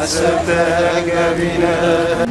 حسبتك بنا.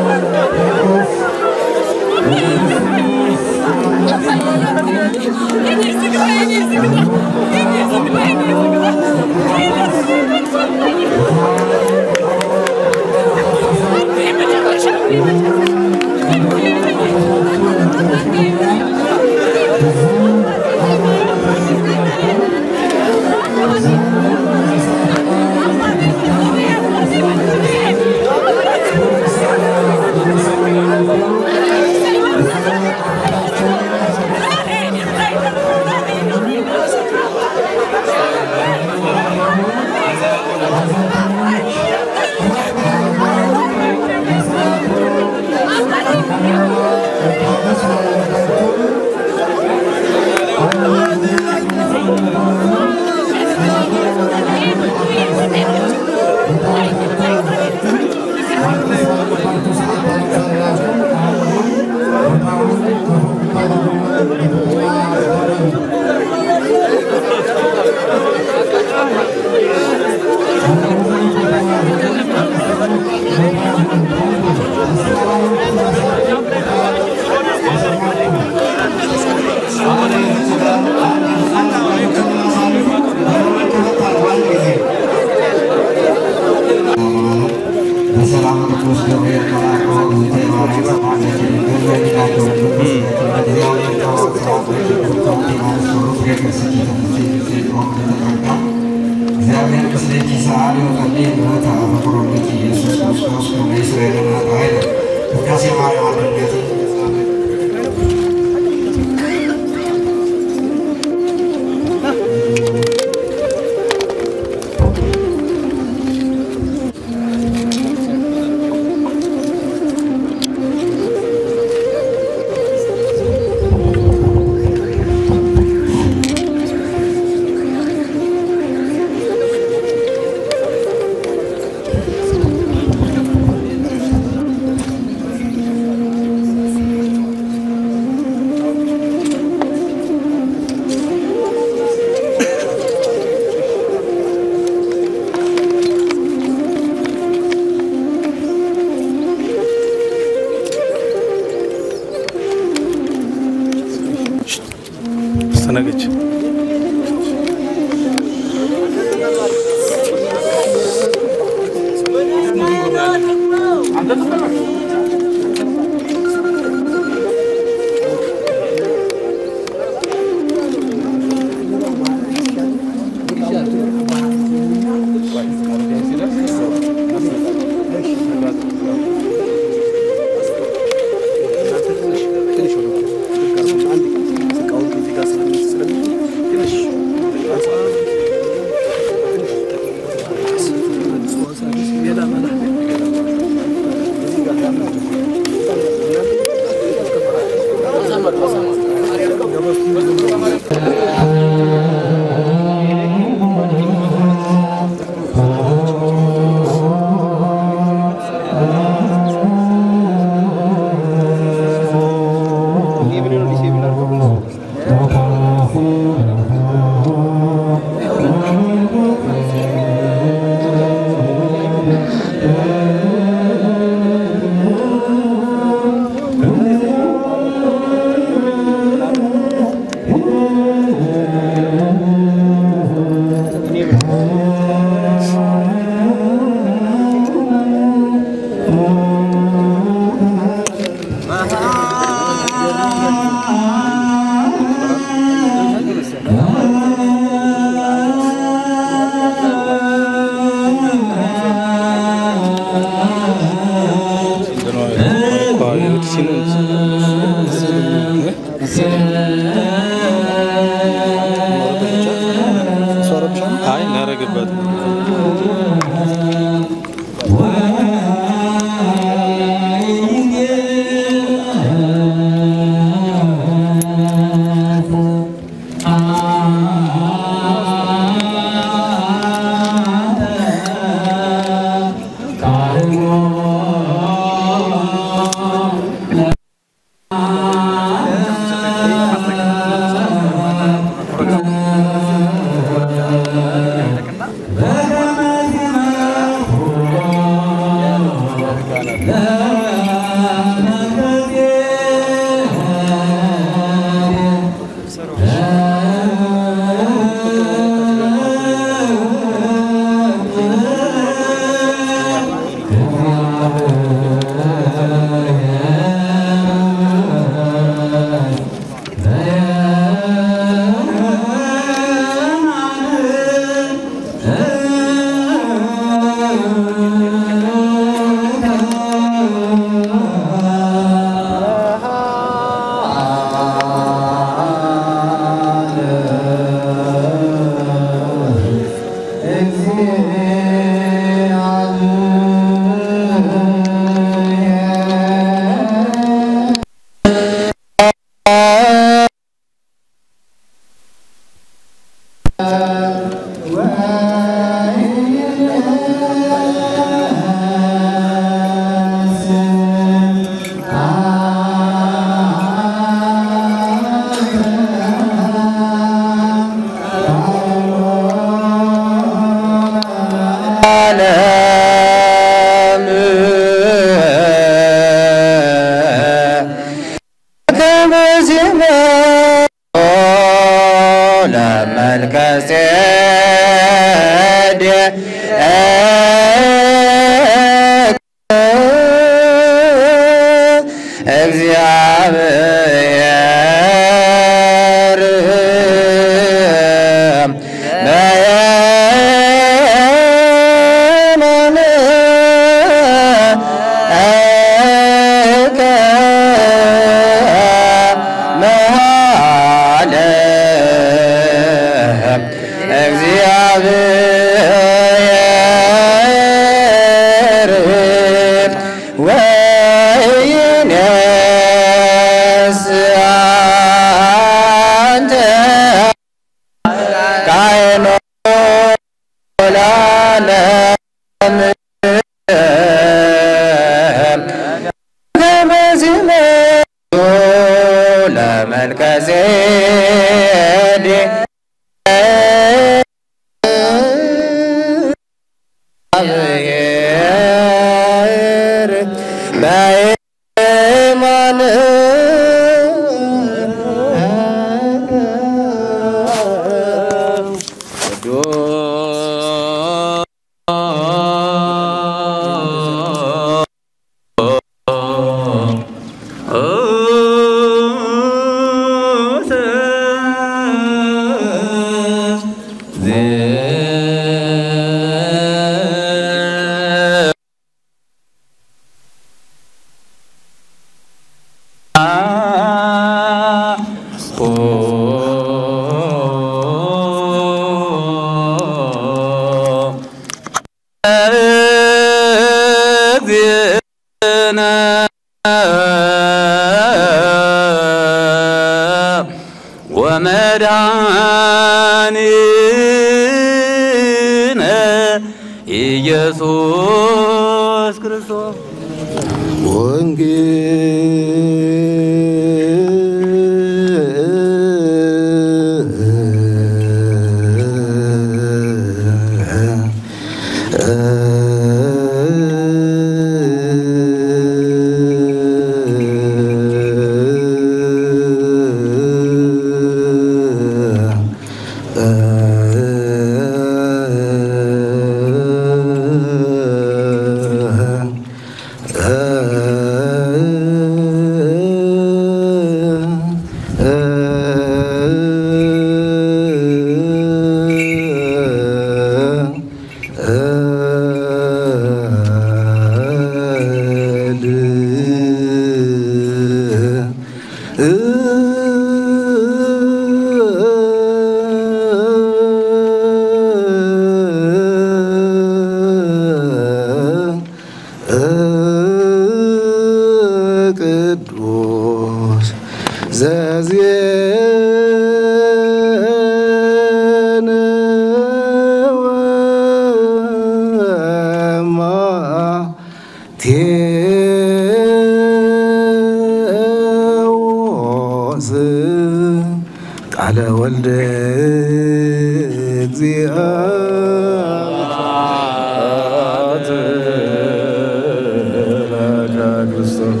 ክርስቶስ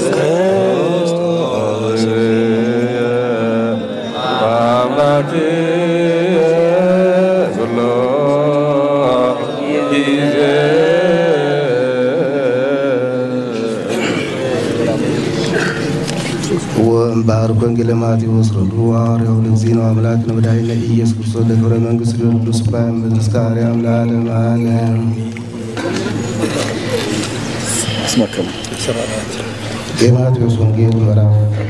አምላኬ ሁሉ ጊዜ ወእምባርኮ ወንጌለ ማቴዎስ ረዱ ሐዋርያው ለእግዚእነ አምላክነ መድኃኒነ ኢየሱስ ክርስቶስ ለክብረ መንግሥት ቅዱስ ባም በተስካሪ አምላክ አሜን። የማቴዎስ ወንጌል ምዕራፍ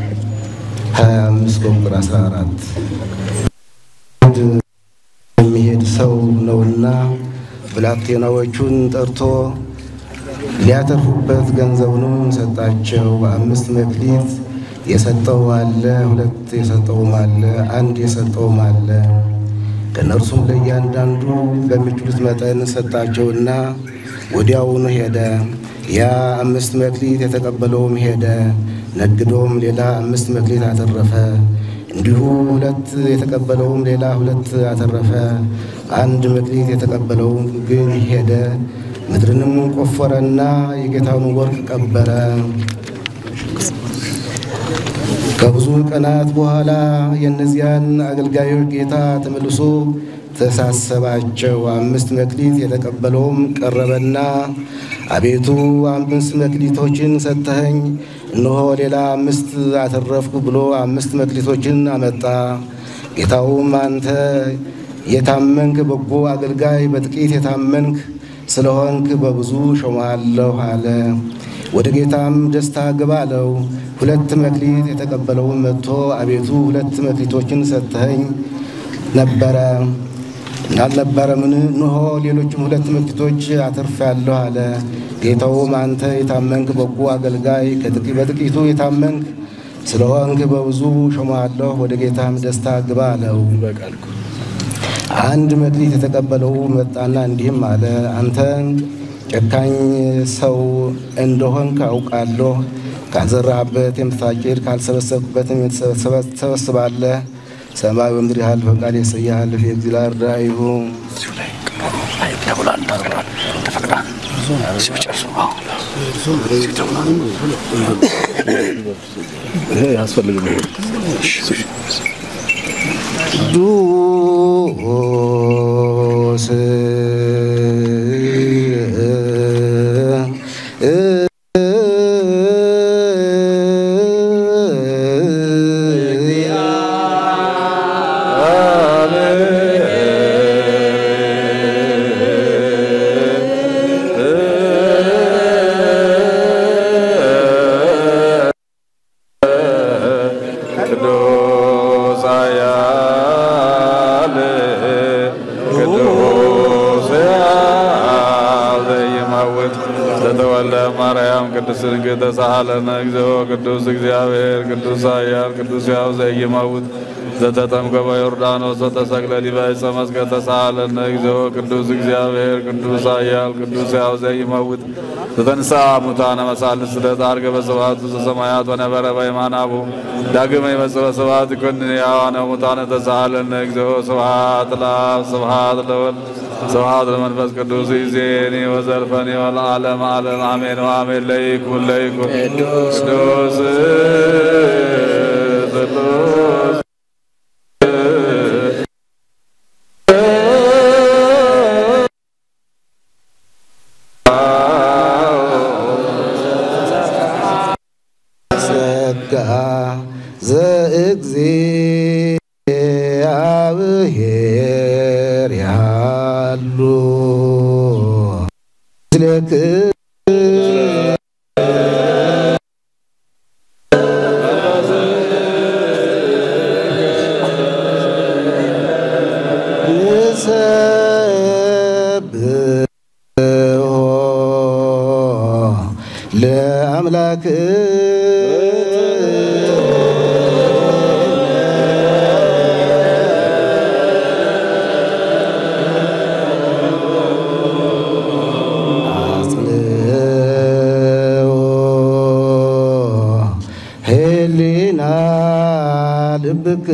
25 ቁጥር 14 የሚሄድ ሰው ነውና ብላቴናዎቹን ጠርቶ ሊያተርፉበት ገንዘቡንም ሰጣቸው። 5 መክሊት የሰጠው አለ፣ 2 የሰጠውም አለ፣ 1 የሰጠውም አለ። ከነርሱም ለእያንዳንዱ በሚችሉት መጠን ሰጣቸውና ወዲያውኑ ሄደ። ያ 5 መክሊት የተቀበለውም ሄደ፣ ነግዶም ሌላ 5 መክሊት አተረፈ። እንዲሁ 2 የተቀበለውም ሌላ 2 አተረፈ። 1 መክሊት የተቀበለውም ግን ሄደ፣ ምድርንም ቆፈረና የጌታውን ወርቅ ቀበረ። ከብዙ ቀናት በኋላ የእነዚያን አገልጋዮች ጌታ ተመልሶ ተሳሰባቸው። 5 መክሊት የተቀበለውም ቀረበና አቤቱ 5 መክሊቶችን ሰጠኸኝ፣ እነሆ ሌላ 5 አተረፍኩ ብሎ 5 መክሊቶችን አመጣ። ጌታውም አንተ የታመንክ በጎ አገልጋይ፣ በጥቂት የታመንክ ስለሆንክ በብዙ ሾመሃለሁ አለ። ወደ ጌታም ደስታ ግባ አለው። 2 መክሊት የተቀበለውን መጥቶ አቤቱ 2 መክሊቶችን ሰጠኸኝ አልነበረምን? እነሆ ሌሎችም 2 መክሊቶች አተርፌአለሁ አለ። ጌታውም አንተ የታመንክ በጎ አገልጋይ፣ በጥቂቱ የታመንክ ስለሆንክ በብዙ ሾመሃለሁ፣ ወደ ጌታም ደስታ ግባ አለው። 1 መክሊት የተቀበለው መጣና እንዲህም አለ፣ አንተ ጨካኝ ሰው እንደሆንክ አውቃለሁ። ካልዘራህበት የምታጭድ ካልሰበሰብክበትም ትሰበስባለህ። ሰማይ ወምድር ያህል ፈቃድ የሰያህል የእግዚአብሔር ራእዩ ዱስ ተሳሃለነ እግዚኦ ቅዱስ እግዚአብሔር ቅዱስ ኃያል ቅዱስ ሕያው ዘኢይመውት ዘተጠምቀ በዮርዳኖስ ወተሰቅለ ዲበ ዕፀ መስቀል ተሳሃለነ እግዚኦ ቅዱስ እግዚአብሔር ቅዱስ ኃያል ቅዱስ ሕያው ዘኢይመውት ዘተንሥአ እሙታነ መሳልስ ለተዐርገ በስብሐቱ ዘሰማያት ወነበረ በየማነ አቡሁ ዳግመ ይመጽእ በስብሐት ይኰንን ሕያዋነ ወሙታነ ተሳሃለነ እግዚኦ ስብሐት ለአብ ስብሐት ለወልድ ስብሐት ለመንፈስ ቅዱስ ይእዜኒ ወዘልፈኒ ወለዓለመ ዓለም አሜን ወአሜን። ለይኩን ቅዱስ ቅዱስ ጸጋ ዘእግዚአብሔር ያሉ ስለክ ለአምላክ ሄሊና ልብክ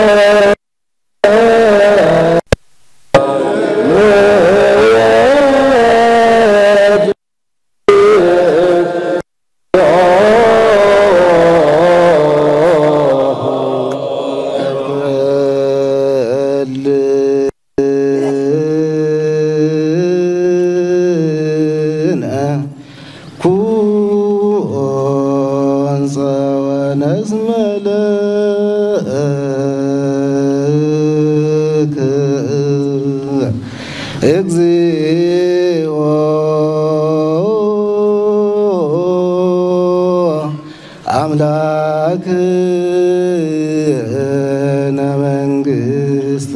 አምላክ ነመንግስቱ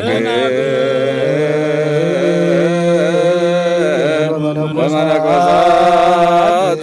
ወመነኮሳት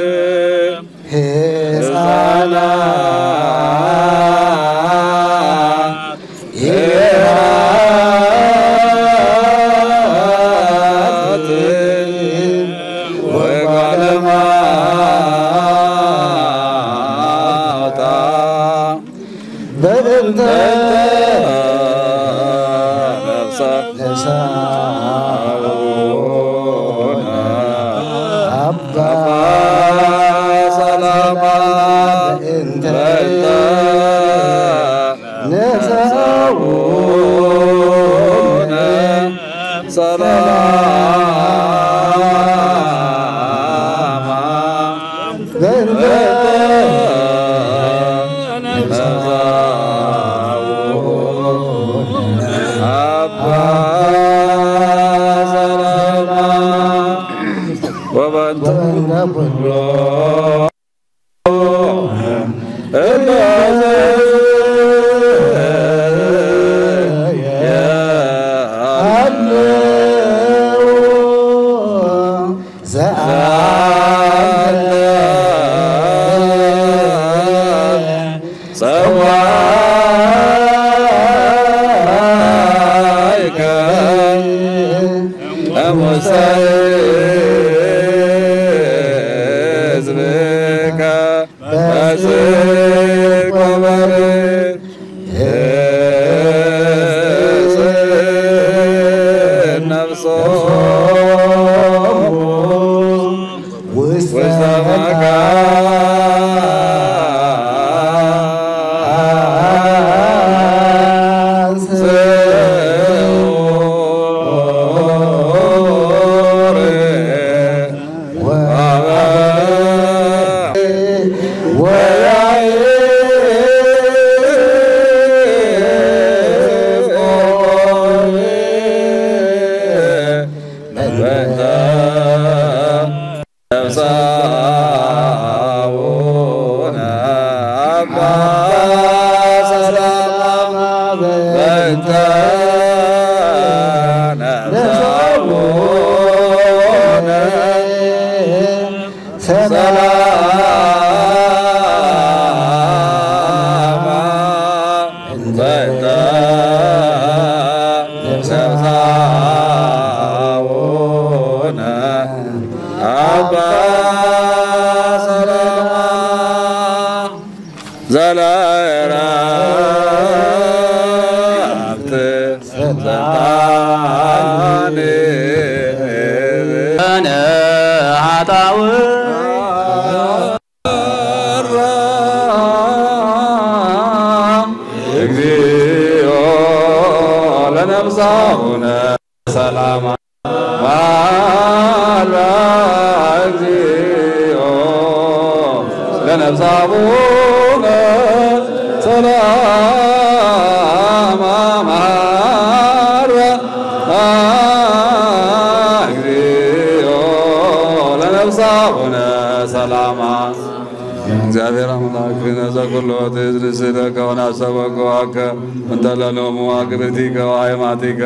እግዚአብሔር አምላክነ ዘኩሎ ትዝርዝርከ ወናሰበከዋከ እንተ ለሎሙ አግብርቲከ ወአይማቲከ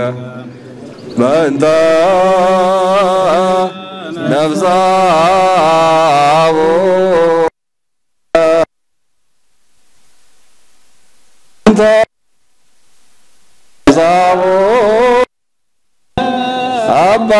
በእንተ ነፍሳቡ አባ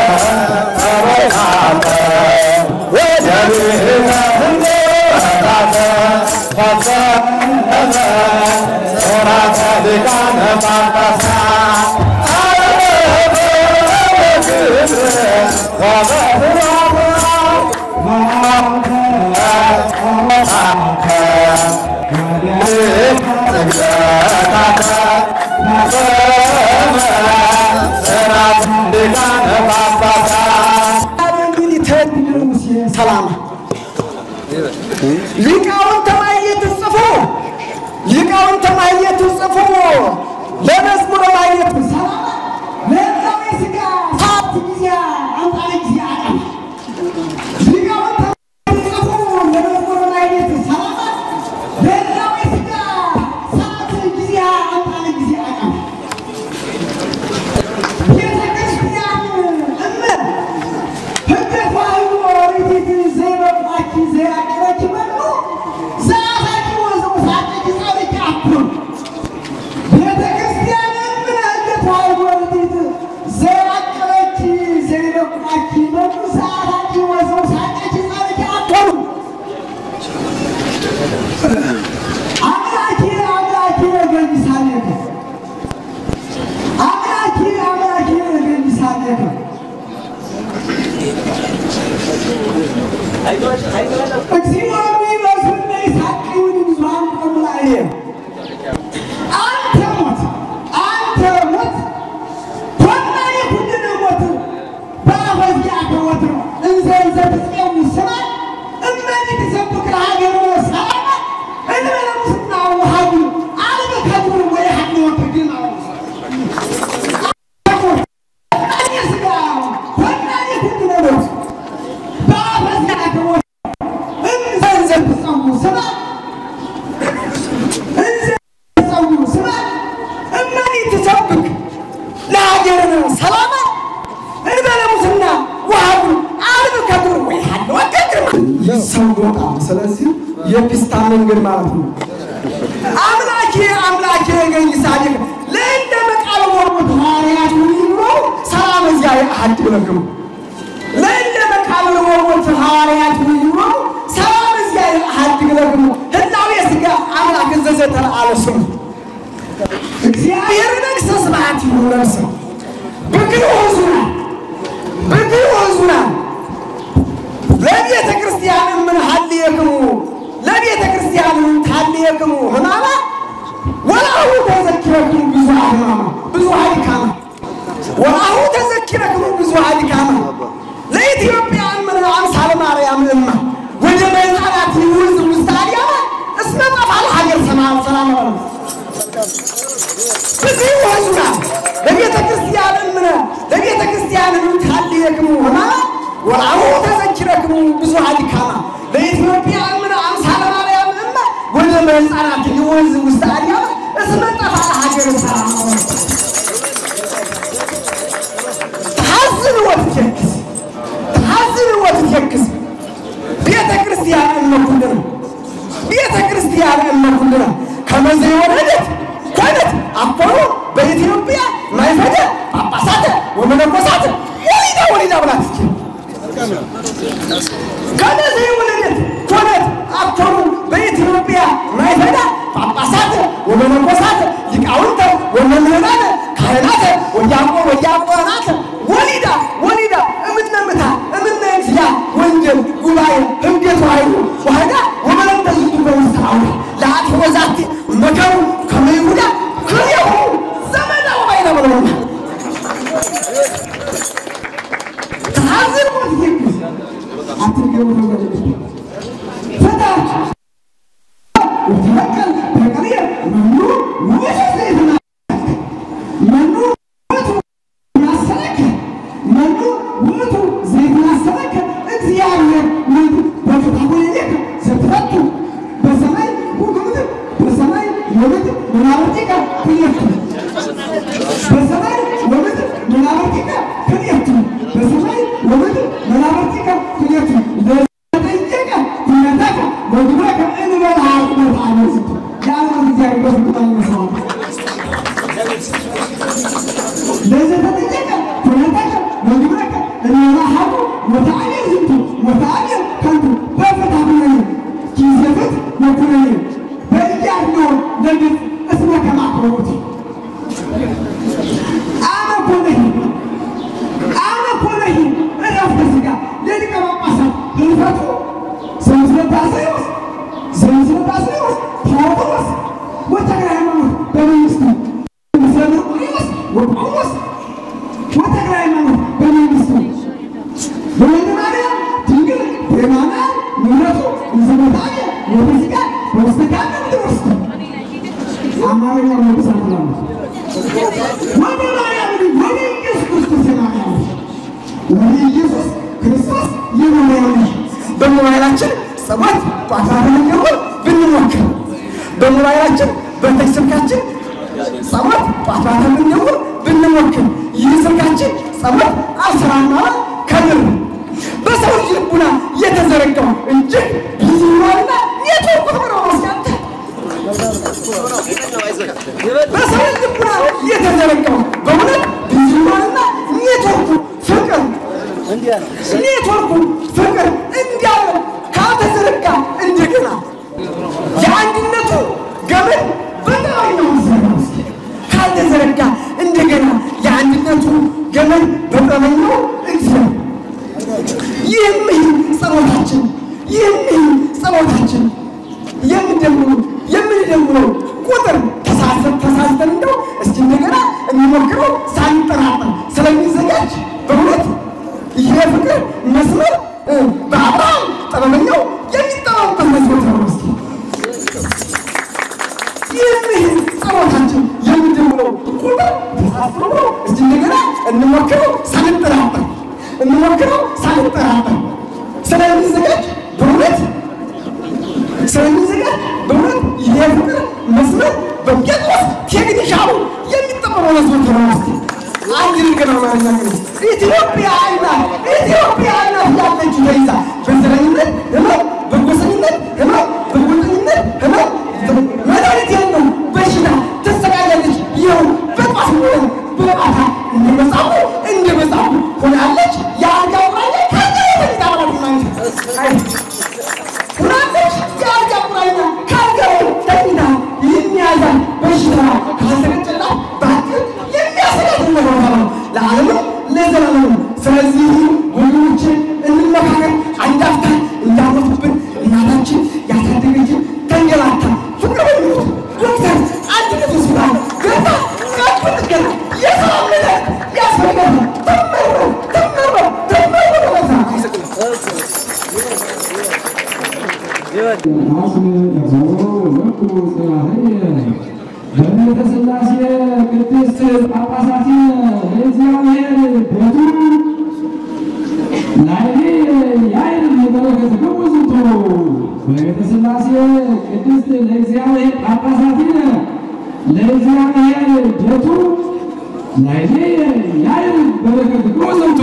لازم تتجنب رياحه وتعالي زنتو وتعالي كنتو بفتح بني كيزفت وكرني بيجارنو لجد اسمك مع قروتي أنا كله أنا أفكر لذلك ما قصد هنفتو سمسنا باسيوس حاضرس وتقرأ بنيستو مثلا وبعوس وتقرأ بنيستو بني ماريا تيجي برمانا نورتو نزمتاجي نورسكا نورسكا نورسكا أماري ما نورسكا ኢየሱስ ክርስቶስ ይኖራል በሞባይላችን ሰባት ቋታራን ይሁን ብንሞክር በሞባይላችን በስልካችን ሰባት ቋታራን ይሁን ብንሞክር ይህ ስልካችን ሰባት አስራና ከምር በሰው ልቡና የተዘረጋው እንጂ ብዙና የትኩረት ነው ማስቀጥ በሰው ልቡና የተዘረጋው በእውነት ብዙና የትኩረት ፍቅር ኔትወርኩ ፍቅር እንዲያው ካልተዘረጋ እንደገና የአንድነቱ ገመድ በጣም ነው ካልተዘረጋ እንደገና የአንድነቱ ገመድ በጣም ነው እግዚአብሔር ይህም ጸሎታችን የምንደምረው ቁጥር ተሳስተን እንደው እስኪ እንደገና እንሞክረው ሳንጠራጠር ስለሚዘጋጅ በእውነት ይሄ ፍቅር መስመር በአብርሃም ጠበበኛው የሚጠራበት መስመር ነው። ይህ ጸሎታችን የምንደምረው ቁጥር ተሳስተን እስኪ እንደገና እንሞክረው ሳንጠራጠር ስለሚዘጋጅ በእውነት ይሄ ፍቅር መስመር በጴጥሮስ ቴክኒሻሉ የሚጠበረው መስመር ነው። አንድ ነገር ነው ማለት ነው። ኢትዮጵያ ያለች ተይዛ በዘረኝነት በጎሰኝነት በጎጠኝነት መድኃኒት ያለው በሽታ ተሰቃያለች። ይኸው በጧት በማታ እንደ መጻፉ ሆናለች። የአልጋው ቁራኛ ካልጋው ተኝታ ሆናለች። የአልጋው ቁራኛ ካልጋው ተኝታ የሚያዛን በሽታ ካልተቀጨላ ባክል የሚያሰጋት ነገር ነው ለዓለም ለዘላለም። ስለዚህ ወንዶች እንመካከር፣ አንዳፍታ እንዳሞትብን እናታችን ያሳደገችን ተንገላታ ፍቅር በሚሉት ዶክተር አንድ ቅዱስ ብላል ገታ ያጥፍጥገና የሰላም ነገር ያስፈልጋል። ተመሮ በእምነተ ሥላሴ ቅድስት ጳጳሳት ለእግዚአብሔር ቤቱ ላይኔ ያይን በረከት ከወዝቶ በእምነተ ሥላሴ ቅድስት ለእግዚአብሔር ጳጳሳት ለእግዚአብሔር ቤቱ ላይኔ ያይን በረከት ከወዝቶ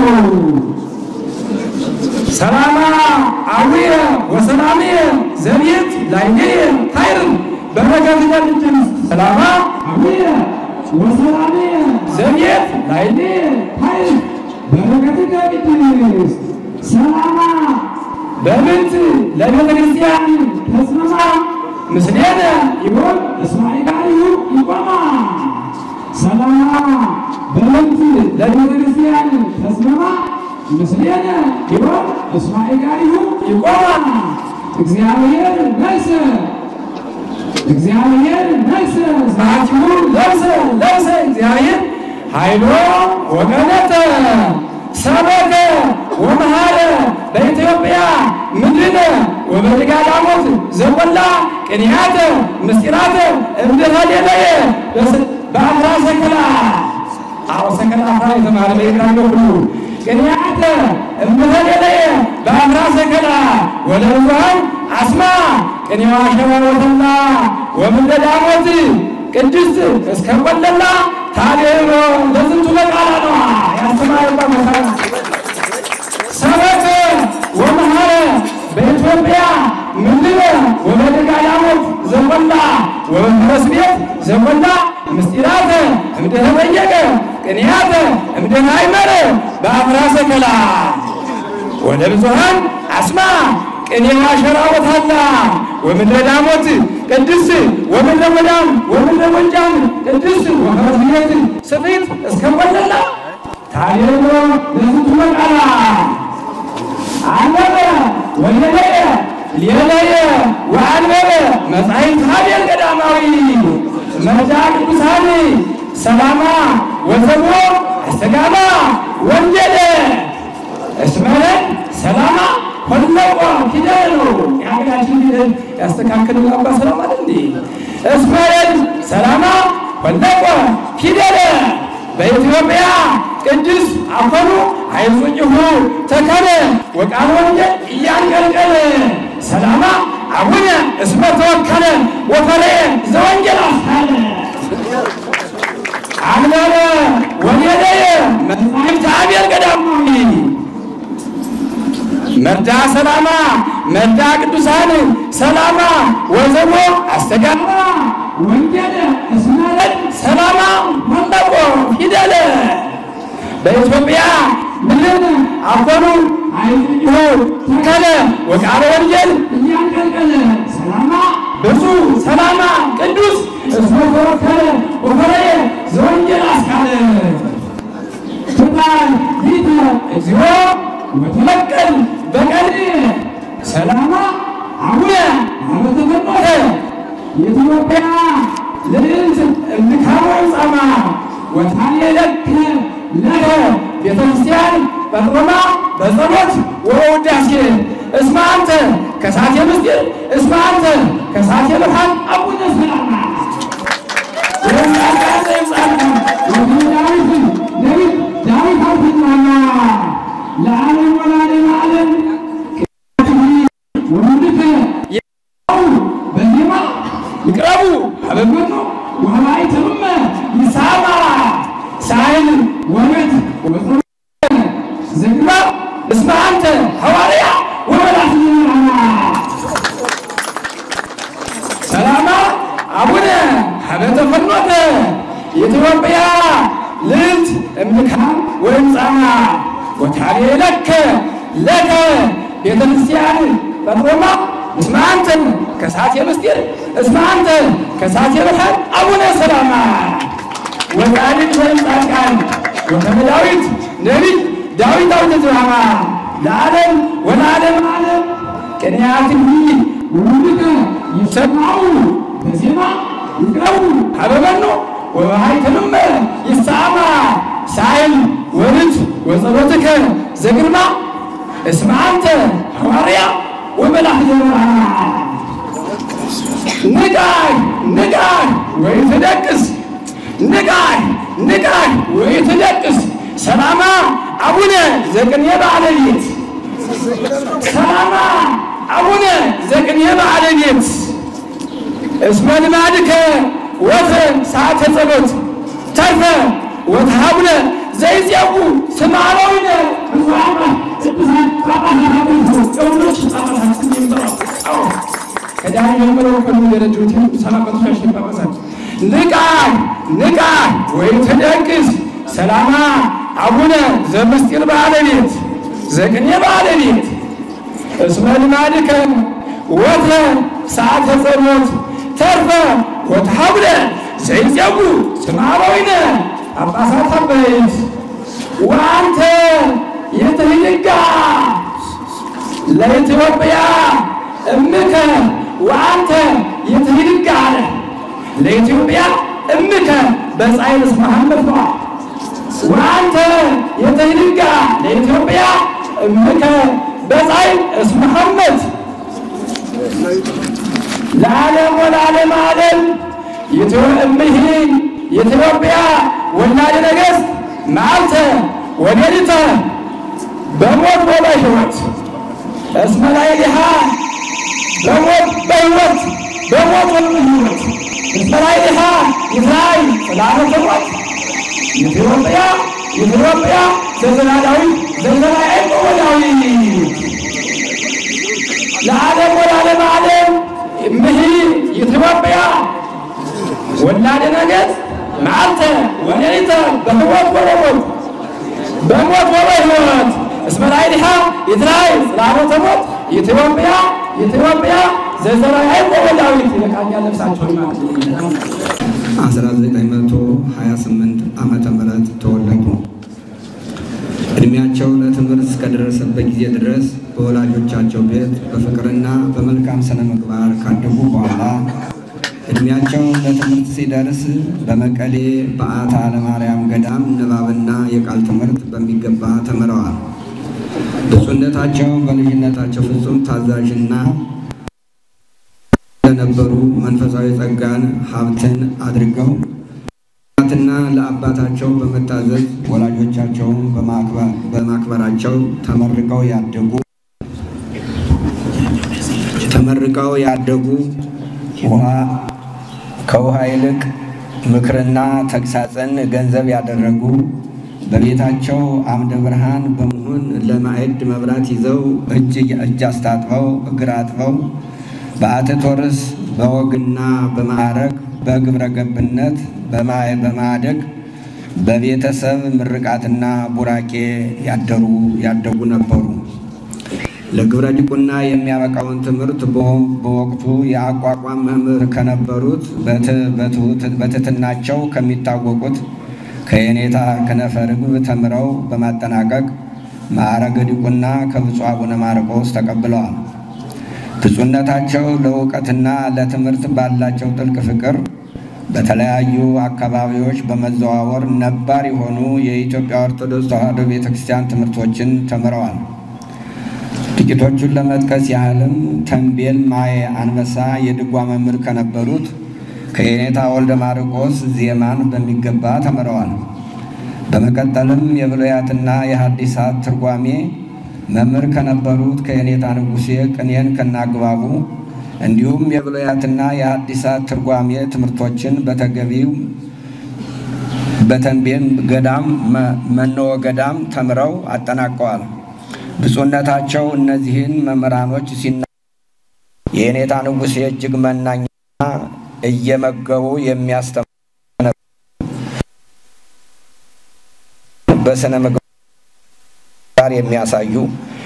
ሰላማ አዊየ ወሰላምየ ዘቤት ላይኔ ታይርን በረከት ለልጅን ሰላማ አዊየ ወሰላምየ ዘቤት ላይኔ ታይርን በረከት ለልጅን ሰላማ በቤት ለቤተ ክርስቲያን ተስማማ ምስሌነ ይሁን እስማኤላዊ ይቆማ ሰላማ በቤት ለቤተ ክርስቲያን ተስማማ ምስሌነ ይሁን እስማኤላዊ ይቆማ እግዚአብሔር ነግሰ ሰዓቲሁ ለብሰ እግዚአብሔር ኃይሎ ወገነተ ሰበከ ወመሃረ በኢትዮጵያ ምድርነ ወበድጋዳሞት ዘቆላ ቅንያተ ምስጢራተ እምድኅሌለየ በአፍራ ሰከላ ሰከላ አፍራ የተማረ በኢራን ሁሉ ቅንያተ እምድኅሌለየ በአፍራ ሰከላ ወለብዙኃን አስማ ቅኔዋ ሸዋወተላ ወምድዳሞት ቅድስት እስከ ቆለላ ታዲሮ ለዝንቱ ለቃላ ነዋ ያስተማረባ መሰረት ሰበከ ወመሃረ በኢትዮጵያ ምድር ወበድጋዳሞት ዘቆላ ወበፈረስ ቤት ዘቆላ ምስጢራተ እምድኅረ በየቀ ቅንያተ እምደናይመረ በአፍራሰ ከላ ወለብዙሃን አስማ ቅኔዋ ሸራወታላ ወምድረ ዳሞት ቅድስ ወምድረ ወዳም ወምድረ ወንጃም ቅድስ ወመርዝየት ስፊት እስከወለላ ታሪሮ ለዝቱ መቃላ አነበ ወለለየ ሊለየ ወአንበበ መጻሕፍት ሀቤል ገዳማዊ መርጃ ቅዱሳን ሰላማ ወዘቦ አስተጋባ ወንጀለ እስመረን ሰላማ ሁለቆ ፊደል ያጋችን ፊደል ያስተካከለው አባ ሰላማ እንዴ እስመረን ሰላማ ሁለቆ ፊደል በኢትዮጵያ ቅዱስ አፈሩ አይዞኝሁ ተከለ ወቃል ወንጀል እያንቀልቀለ ሰላማ አቡነ እስመ ተወከለ ወፈረ ዘወንጀል አስታለ አምናለ ወየደየ መጻሕፍት ሀቤል ገዳማዊ መርዳ ሰላማ መርዳ ቅዱሳን ሰላማ ወዘቦ አስተጋባ ወንጀል እስመረን ሰላማ ሁለቆ ፊደል በኢትዮጵያ ምድር አፈሩ አይዞኝሁ ተከለ ወቃለ ወንጀል እያንቀልቀለ ሰላማ ብዙ ሰላማ ቅዱስ እስመ ተወከለ ወፈረ ዘወንጀል አስካለ ፍጣን ሊተ እግዚኦ ወተለቀል በቀል ሰላማ አቡነ አመተፈኖተ የኢትዮጵያ ልዕልት እምካወ ጻማ ወታየለክ ለከ ቤተክርስቲያን በሮማ በጸሎት ወውዳሴ እስመ አንተ ከሳቴ ምስጢር እስመ አንተ ከሳቴ ብርሃን አቡነ ሰላማ ወያቃተ ጻድቅ ወዳዊት ዳዊት አውጥናና ለዓለም ወላለም ዓለም ወምድከ ያው በዜማ ይቅረቡ አበበቶ ወሃይተም ይሳማ ሳይል ወመት ወጥሩ ዝግባ እስመ አንተ ሐዋርያ ወመላክ ሰላማ አቡነ ሀበተፈኖተ የኢትዮጵያ ልዕልት እምካም ወእምጻማ ወታቤለከ ለከ ቤተክርስቲያን በሮማ እስመ አንተ ከሳቴ ምስጢር እስመ አንተ ከሳቴ ብርሃን አቡነ ሰላማ ወጻድቅ ወጻድቃን ወከመ ዳዊት ነቢይ ዳዊት አውጥቷማ ለዓለም ወለዓለም ዓለም ቅንያትኒ ወምድከ ይሰማዑ በዜማ ይቅረቡ ሀበበኖ ወበሃይተም ይሳማ ሳይል ወርት ወጸሎትከ ዘግርማ እስመ አንተ ሐዋርያ ወመላክ ዘብርሃን ንቃይ ወይትደቅስ ንቃይ ወይትደቅስ ሰላማ አቡነ ዘቅኔ ባለቤት ሰላማ አቡነ ዘቅኔ ባለቤት እስመ ልማድከ ወተ ሰዓተ ጸሎት ተርፈ ወተሃቡነ ዘይዚያቡ ስማራዊነ ብዙሃማ ቅዱሳን ጳጳሳት ከዳር ጀምሮ ከሚደረጁት ሰማዕታት ጳጳሳት ንቃይ ወይትደቅስ ሰላማ አቡነ ዘምስጢር ባለቤት ዘቅኔ ባለቤት እስመ ልማድከ ወተ ሰዓተ ጸሎት ተርፈ ወተሃቡነ ዘይዚያቡ ስማራዊነ ጳጳሳት አበይት ወአንተ የትህልጋ ለኢትዮጵያ እምከ ወአንተ የትህልጋ አለ ለኢትዮጵያ እምከ በጻይርስ መሐመድ ነው ወአንተ የትህልጋ ለኢትዮጵያ እምከ በጻይርስ መሐመድ ለዓለም ወለዓለም ዓለም የኢትዮጵያ ወላደ ነገሥት መዓልተ ወሌሊተ በሞት ወበሕይወት እስመ ላዕሌሃ በሞት በሕይወት በሞት ወበሕይወት እስመ ላዕሌሃ ይትራእይ ጽላሎተ ሞት ኢትዮጵያ ዘዘላለማዊ ዘዘላለም ወላዊ ለዓለም ወለዓለም ዓለም እምሂ ኢትዮጵያ ወላደ ነገሥት መዓልተ ወለይታ በህይወት ወረወት በሞት ወረወት እስመ ላዕሊሃ ይትራይ ጽላሎተ ሞት ኢትዮጵያ ዘዘራ ያዕቆብ ዳዊት ይለቃኛ ነፍሳቸው ማለት ነው። 1928 ዓመተ ምህረት ተወለዱ። እድሜያቸው ለትምህርት እስከደረሰበት ጊዜ ድረስ በወላጆቻቸው ቤት በፍቅርና በመልካም ስነ ምግባር ካደጉ በኋላ እድሜያቸው ለትምህርት ሲደርስ በመቀሌ በአታ ለማርያም ገዳም ንባብና የቃል ትምህርት በሚገባ ተምረዋል። ብፁዕነታቸው በልጅነታቸው ፍጹም ታዛዥና ለነበሩ መንፈሳዊ ጸጋን ሀብትን አድርገው እና ለአባታቸው በመታዘዝ ወላጆቻቸውን በማክበራቸው ተመርቀው ያደጉ ከውሃ ይልቅ ምክርና ተግሳጽን ገንዘብ ያደረጉ በቤታቸው አምደ ብርሃን በመሆን ለማዕድ መብራት ይዘው እጅ አስታጥበው እግር አጥበው በአትቶርስ በወግና በማዕረግ በግብረ ገብነት በማደግ በቤተሰብ ምርቃትና ቡራኬ ያደጉ ነበሩ። ለግብረ ዲቁና የሚያበቃውን ትምህርት በወቅቱ የአቋቋም መምህር ከነበሩት በትሕትናቸው ከሚታወቁት ከየኔታ ከነፈ ርግብ ተምረው በማጠናቀቅ ማዕረገ ዲቁና ከብፁዕ አቡነ ማርቆስ ተቀብለዋል። ብፁዕነታቸው ለእውቀትና ለትምህርት ባላቸው ጥልቅ ፍቅር በተለያዩ አካባቢዎች በመዘዋወር ነባር የሆኑ የኢትዮጵያ ኦርቶዶክስ ተዋሕዶ ቤተክርስቲያን ትምህርቶችን ተምረዋል። ጥቂቶቹን ለመጥቀስ ያህልም ተንቤል ማየ አንበሳ የድጓ መምህር ከነበሩት ከየኔታ ወልደ ማርቆስ ዜማን በሚገባ ተምረዋል። በመቀጠልም የብሉያትና የሐዲሳት ትርጓሜ መምህር ከነበሩት ከየኔታ ንጉሴ ቅኔን ከናግባቡ እንዲሁም የብሉያትና የሐዲሳት ትርጓሜ ትምህርቶችን በተገቢው በተንቤን ገዳም መነወ ገዳም ተምረው አጠናቀዋል። ብፁዕነታቸው እነዚህን መምህራኖች የየኔታ ንጉሴ እጅግ መናኝና እየመገቡ የሚያስተምሩ በስነ ምግባር የሚያሳዩ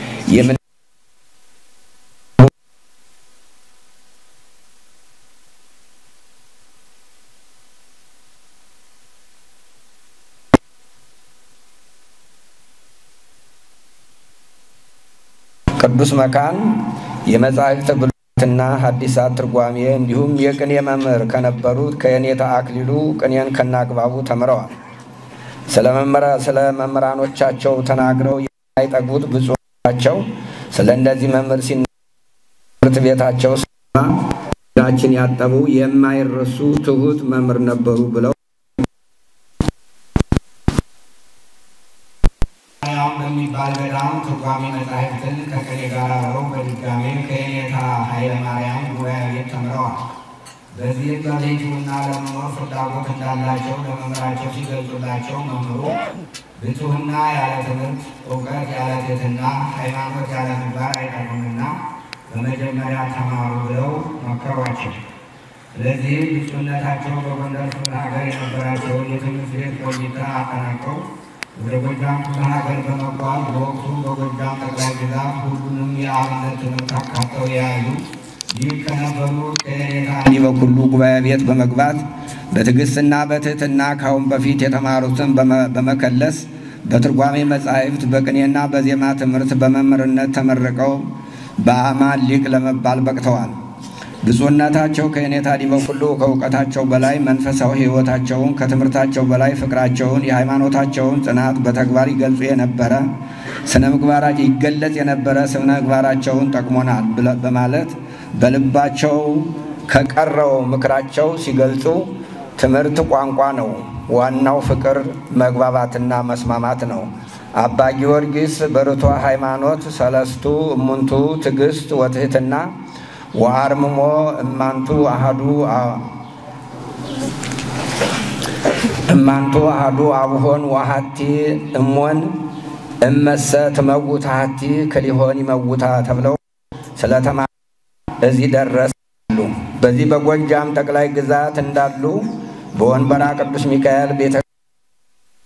ቅዱስ መካን የመጻሕፍት ብሉያትና ሐዲሳት ትርጓሜ እንዲሁም የቅኔ መምህር ከነበሩት ከየኔታ አክሊሉ ቅኔን ከናግባቡ ተምረዋል። ስለ መምህራኖቻቸው ተናግረው የማይጠግቡት ብፁዕነታቸው ስለ እንደዚህ መምህር ትምህርት ቤታቸው ዳችን ያጠቡ የማይረሱ ትሁት መምህር ነበሩ ብለው በሚባል ገዳም ትርጓሜ መጻሕፍትን ከቅኔ ጋር አብረው በድጋሜ ከየኔታ ኃይለ ማርያም ጉባኤ ቤት ተምረዋል። በዚህም በቤቱና ለመኖር ፍላጎት እንዳላቸው ለመምህራቸው ሲገልጹላቸው መምህሩ ብቱህና ያለ ትምህርት እውቀት ያለ ትሕትና ሃይማኖት ያለ ምግባር አይጠቅምምና በመጀመሪያ ተማሩ ብለው መከሯቸው። ስለዚህ ብፁዕነታቸው በጎንደር ክፍለ ሀገር የነበራቸውን የትምህርት ቤት ቆይታ አጠናቀው ወደ ጎጃም ክፍለ ሀገር በመጓዝ በወቅቱ በጎጃም ጠቅላይ ግዛት ሁሉንም የአብነት ትምህርት አካተው የያዙ ይህ ከነበሩ ከየኔታ በኩሉ ጉባኤ ቤት በመግባት በትዕግስትና በትሕትና ካሁን በፊት የተማሩትን በመከለስ በትርጓሜ መጻሕፍት በቅኔና በዜማ ትምህርት በመምህርነት ተመርቀው በአማን ሊቅ ለመባል በቅተዋል። ብፁዕነታቸው ከየኔታ በኩሉ ከእውቀታቸው በላይ መንፈሳዊ ሕይወታቸውን ከትምህርታቸው በላይ ፍቅራቸውን የሃይማኖታቸውን ጽናት በተግባር ይገልጹ የነበረ ስነ ምግባራቸው ይገለጽ የነበረ ስነ ምግባራቸውን ጠቅሞናል በማለት በልባቸው ከቀረው ምክራቸው ሲገልጹ ትምህርት ቋንቋ ነው፣ ዋናው ፍቅር መግባባትና መስማማት ነው። አባ ጊዮርጊስ በርቷ ሃይማኖት ሰለስቱ እሙንቱ ትዕግስት ወትሕትና ወአርምሞ እማንቱ አሐዱ አብሆን ወሐቲ እሞን እመሰ ትመውት ሐቲ ከሊሆን ይመውታ ተብለው ስለተማሩ እዚህ ደረሱ። በዚህ በጎጃም ጠቅላይ ግዛት እንዳሉ በወንበራ ቅዱስ ሚካኤል ቤተ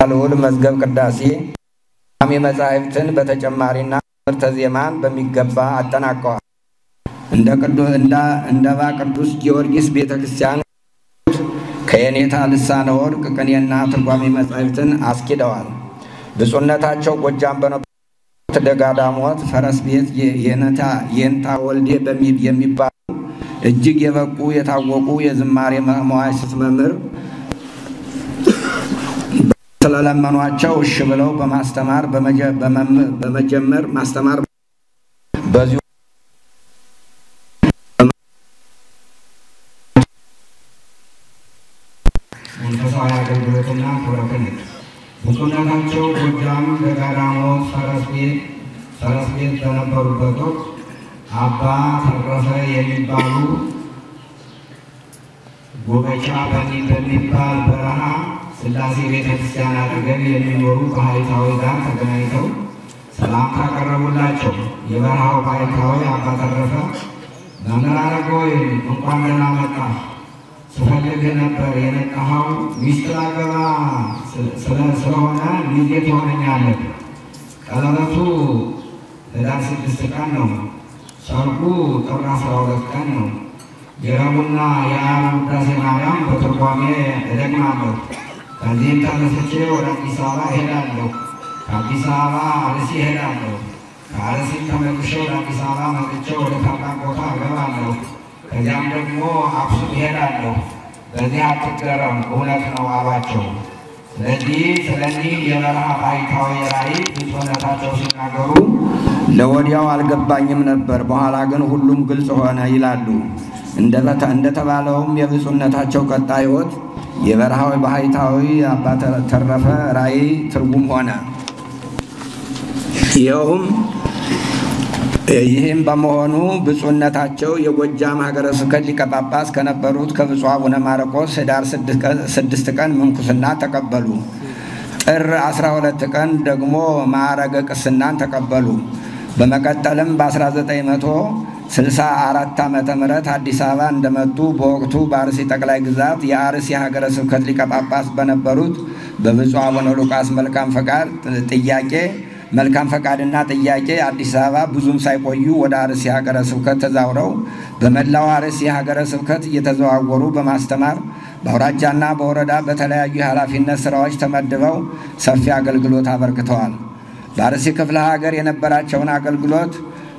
ልዑል መዝገብ ቅዳሴ መጻሕፍትን በተጨማሪና ትምህርተ ዜማን በሚገባ አጠናቀዋል። እንደ ቅዱስ ጊዮርጊስ ቤተክርስቲያን ከየኔታ ልሳነ ወርቅ ቅኔና ትርጓሜ መጻሕፍትን አስኪደዋል። ብፁዕነታቸው ጎጃም በነበሩት ደጋዳሞት ፈረስ ቤት የኔታ ወልዴ የሚባሉ እጅግ የበቁ የታወቁ የዝማሬ መዋሥዕት መምህር ስለለመኗቸው እሺ ብለው በማስተማር በመጀመር ማስተማር በዚሁ መንፈሳዊ አገልግሎትና ክብረትን ብፁዕነታቸው ጎጃም ደጋዳሞት ፈረስ ቤት በነበሩበት ወቅት አባ ተረፈ የሚባሉ ጎበቻ በሚባል በረሃ ሥላሴ ቤተክርስቲያን አጠገብ የሚኖሩ ባህታዊ ጋር ተገናኝተው ሰላምታ ቀረቡላቸው። የበረሃው ባህታዊ አባ ተረፈ መምህር አረጋዊ እንኳን ደህና መጣህ፣ ስፈልግህ ነበር የነቃኸው ሚስት ላገባ ስለሆነ ሚዜ ትሆነኛለህ። ቀለበቱ ህዳር 6 ቀን ነው። ሰርጉ ጥር 12 ቀን ነው። የረቡዕና የዓርብ ውዳሴ ማርያም በትርጓሜ እደግማለሁ። ከዚህም ተነስቼ ወደ አዲስ አበባ እሄዳለሁ። ከአዲስ አበባ አርሲ እሄዳለሁ። ከአርሲም ተመልሼ ወደ አዲስ አበባ መጥቼ ወደ ታላቅ ቦታ እገባለሁ። ከዚያም ደግሞ አክሱም እሄዳለሁ። በዚህ አትገረም፣ እውነት ነው አሏቸው። ስለዚህ የበረሃ ባህታዊ ራእይ ብፁዕነታቸው ሲናገሩ ለወዲያው አልገባኝም ነበር፣ በኋላ ግን ሁሉም ግልጽ ሆነ ይላሉ። እንደተባለውም የብፁዕነታቸው ቀጣይ ሕይወት የበረሃዊ ባህታዊ አባ ተረፈ ራእይ ትርጉም ሆነ። ይህም በመሆኑ ብፁዕነታቸው የጎጃም ሀገረ ስብከት ሊቀ ጳጳስ ከነበሩት ከብፁዕ አቡነ ማርቆስ ህዳር 6 ቀን ምንኩስና ተቀበሉ። ጥር 12 ቀን ደግሞ ማዕረገ ቅስናን ተቀበሉ። በመቀጠልም በ1964 ዓመተ ምህረት አዲስ አበባ እንደመጡ በወቅቱ በአርሲ ጠቅላይ ግዛት የአርሲ ሀገረ ስብከት ሊቀ ጳጳስ በነበሩት በብፁዕ አቡነ ሉቃስ መልካም ፈቃድና ጥያቄ አዲስ አበባ ብዙም ሳይቆዩ ወደ አርሲ ሀገረ ስብከት ተዛውረው በመላው አርሲ ሀገረ ስብከት እየተዘዋወሩ በማስተማር በአውራጃና በወረዳ በተለያዩ የኃላፊነት ስራዎች ተመድበው ሰፊ አገልግሎት አበርክተዋል። በአርሲ ክፍለ ሀገር የነበራቸውን አገልግሎት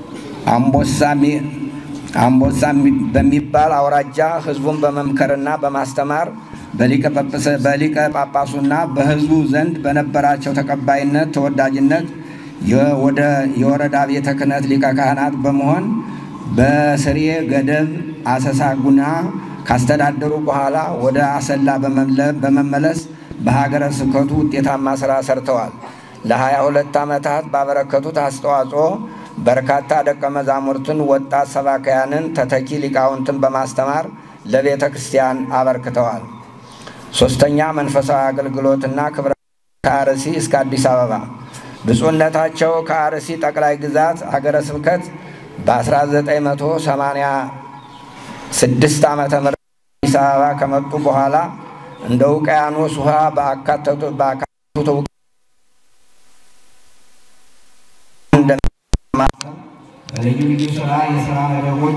አምቦሳ በሚባል አውራጃ ህዝቡን በመምከርና በማስተማር በሊቀ ጳጳሱና በህዝቡ ዘንድ በነበራቸው ተቀባይነት ተወዳጅነት የወረዳ ቤተ ክህነት ሊቀ ካህናት በመሆን በስሬ ገደብ አሰሳ ጉና ካስተዳደሩ በኋላ ወደ አሰላ በመመለስ በሀገረ ስብከቱ ውጤታማ ስራ ሰርተዋል። ለ22 ዓመታት ባበረከቱት አስተዋጽኦ በርካታ ደቀ መዛሙርትን፣ ወጣት ሰባክያንን፣ ተተኪ ሊቃውንትን በማስተማር ለቤተ ክርስቲያን አበርክተዋል። ሶስተኛ መንፈሳዊ አገልግሎትና ክብረ ከአርሲ እስከ አዲስ አበባ ብፁዕነታቸው ከአርሲ ጠቅላይ ግዛት ሀገረ ስብከት በ1986 ዓመተ ምህረት አዲስ አበባ ከመጡ በኋላ እንደ ውቅያኖስ ውሃ በአካተቱት በልዩ ልዩ የሥራ መደቦች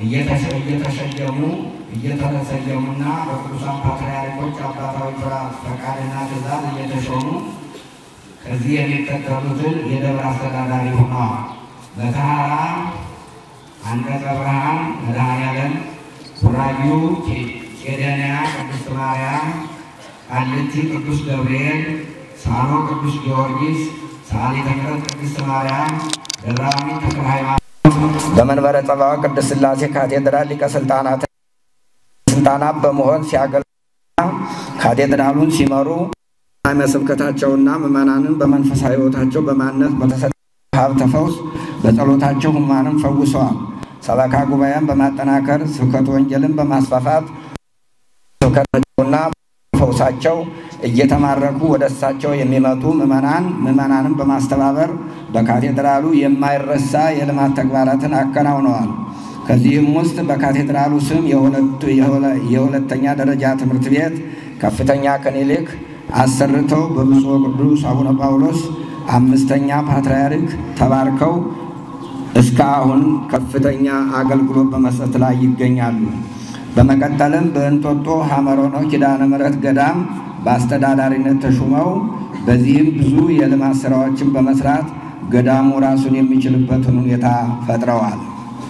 እየተሰየሙና በቅዱሳን ፓትርያርኮች አባታዊ ፈቃድና ትእዛዝ እየተሾሙ ከዚህ የሚከተሉትን የደብር አስተዳዳሪ ሆነዋል። መተሐራ፣ አንቀጸ ብርሃን መድኃኔዓለም፣ ቡራዩ ቄደንያ ቅድስት ማርያም፣ ቃሊቲ ቅዱስ ገብርኤል፣ ሳሎ ቅዱስ ጊዮርጊስ፣ ሰዓሊተ ምሕረት ቅድስት ማርያም፣ ደብረ ተክለ ሃይማኖት በመንበረ ጸባዖት ቅድስት ሥላሴ ካቴድራል ሊቀ ስልጣናት በመሆን ሲያገለግሉና ካቴድራሉን ሲመሩ ስብከታቸውና ምዕመናንን በመንፈሳዊ ሕይወታቸው በማነጽ በተሰጠው ሀብተ ፈውስ በጸሎታቸው ሕሙማንን ፈውሰዋል። ሰበካ ጉባኤን በማጠናከር ስብከተ ወንጌልን በማስፋፋት ስብከታቸውና ፈውሳቸው እየተማረኩ ወደ እሳቸው የሚመጡ ምዕመናንን በማስተባበር በካቴድራሉ የማይረሳ የልማት ተግባራትን አከናውነዋል። ከዚህም ውስጥ በካቴድራሉ ስም የሁለተኛ ደረጃ ትምህርት ቤት፣ ከፍተኛ ክሊኒክ፣ አሰርተው በብፁዕ ቅዱስ አቡነ ጳውሎስ አምስተኛ ፓትርያርክ ተባርከው እስካሁን ከፍተኛ አገልግሎት በመስጠት ላይ ይገኛሉ። በመቀጠልም በእንጦጦ ሐመሮኖ ኪዳነ ምሕረት ገዳም በአስተዳዳሪነት ተሹመው በዚህም ብዙ የልማት ስራዎችን በመስራት ገዳሙ ራሱን የሚችልበትን ሁኔታ ፈጥረዋል።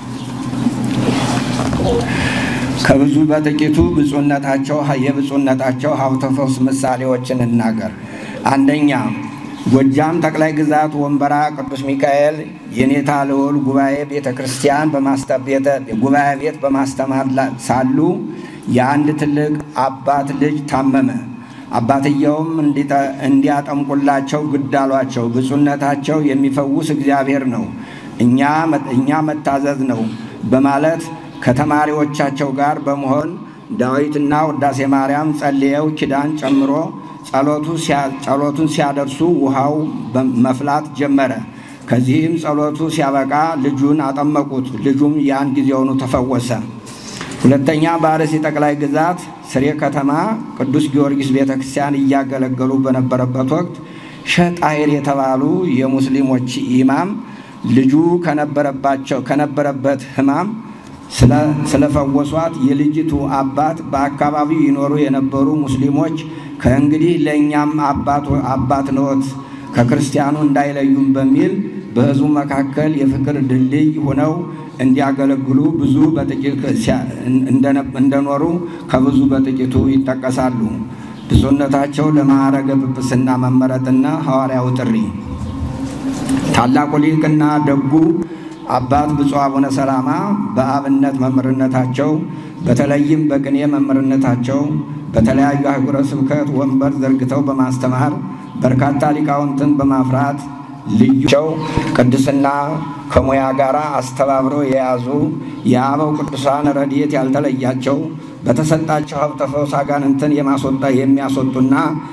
ከብዙ በጥቂቱ የብፁዕነታቸው ሀብተ ፈውስ ምሳሌዎችን እናገር። አንደኛ፣ ጎጃም ጠቅላይ ግዛት ወንበራ ቅዱስ ሚካኤል የኔታ ልዑል ጉባኤ ቤተ ክርስቲያን ጉባኤ ቤት በማስተማር ሳሉ የአንድ ትልቅ አባት ልጅ ታመመ። አባትየውም እንዲያጠምቁላቸው ግድ አሏቸው። ብፁዕነታቸው የሚፈውስ እግዚአብሔር ነው፣ እኛ መታዘዝ ነው በማለት ከተማሪዎቻቸው ጋር በመሆን ዳዊትና ውዳሴ ማርያም ጸልየው ኪዳን ጨምሮ ጸሎቱን ሲያደርሱ ውሃው መፍላት ጀመረ። ከዚህም ጸሎቱ ሲያበቃ ልጁን አጠመቁት። ልጁም ያን ጊዜውኑ ተፈወሰ። ሁለተኛ፣ በአርሲ ጠቅላይ ግዛት ስሬ ከተማ ቅዱስ ጊዮርጊስ ቤተክርስቲያን እያገለገሉ በነበረበት ወቅት ሼህ ጣሂር የተባሉ የሙስሊሞች ኢማም ልጁ ከነበረበት ሕማም ስለፈወሷት የልጅቱ አባት በአካባቢው ይኖሩ የነበሩ ሙስሊሞች ከእንግዲህ ለእኛም አባት ነዎት ከክርስቲያኑ እንዳይለዩም በሚል በሕዝቡ መካከል የፍቅር ድልድይ ሆነው እንዲያገለግሉ ብዙ በጥቂት እንደኖሩ ከብዙ በጥቂቱ ይጠቀሳሉ። ብፁዕነታቸው ለማዕረገ ጵጵስና መመረጥና ሐዋርያው ጥሪ። ታላቁ ሊቅና ደጉ አባት ብፁዕ አቡነ ሰላማ በአብነት መምህርነታቸው በተለይም በቅኔ መምህርነታቸው በተለያዩ አህጉረ ስብከት ወንበር ዘርግተው በማስተማር በርካታ ሊቃውንትን በማፍራት ልዩቸው ቅድስና ከሙያ ጋር አስተባብረው የያዙ የአበው ቅዱሳን ረድኤት ያልተለያቸው በተሰጣቸው ሀብተ ፈውስ አጋንንትን የሚያስወጡና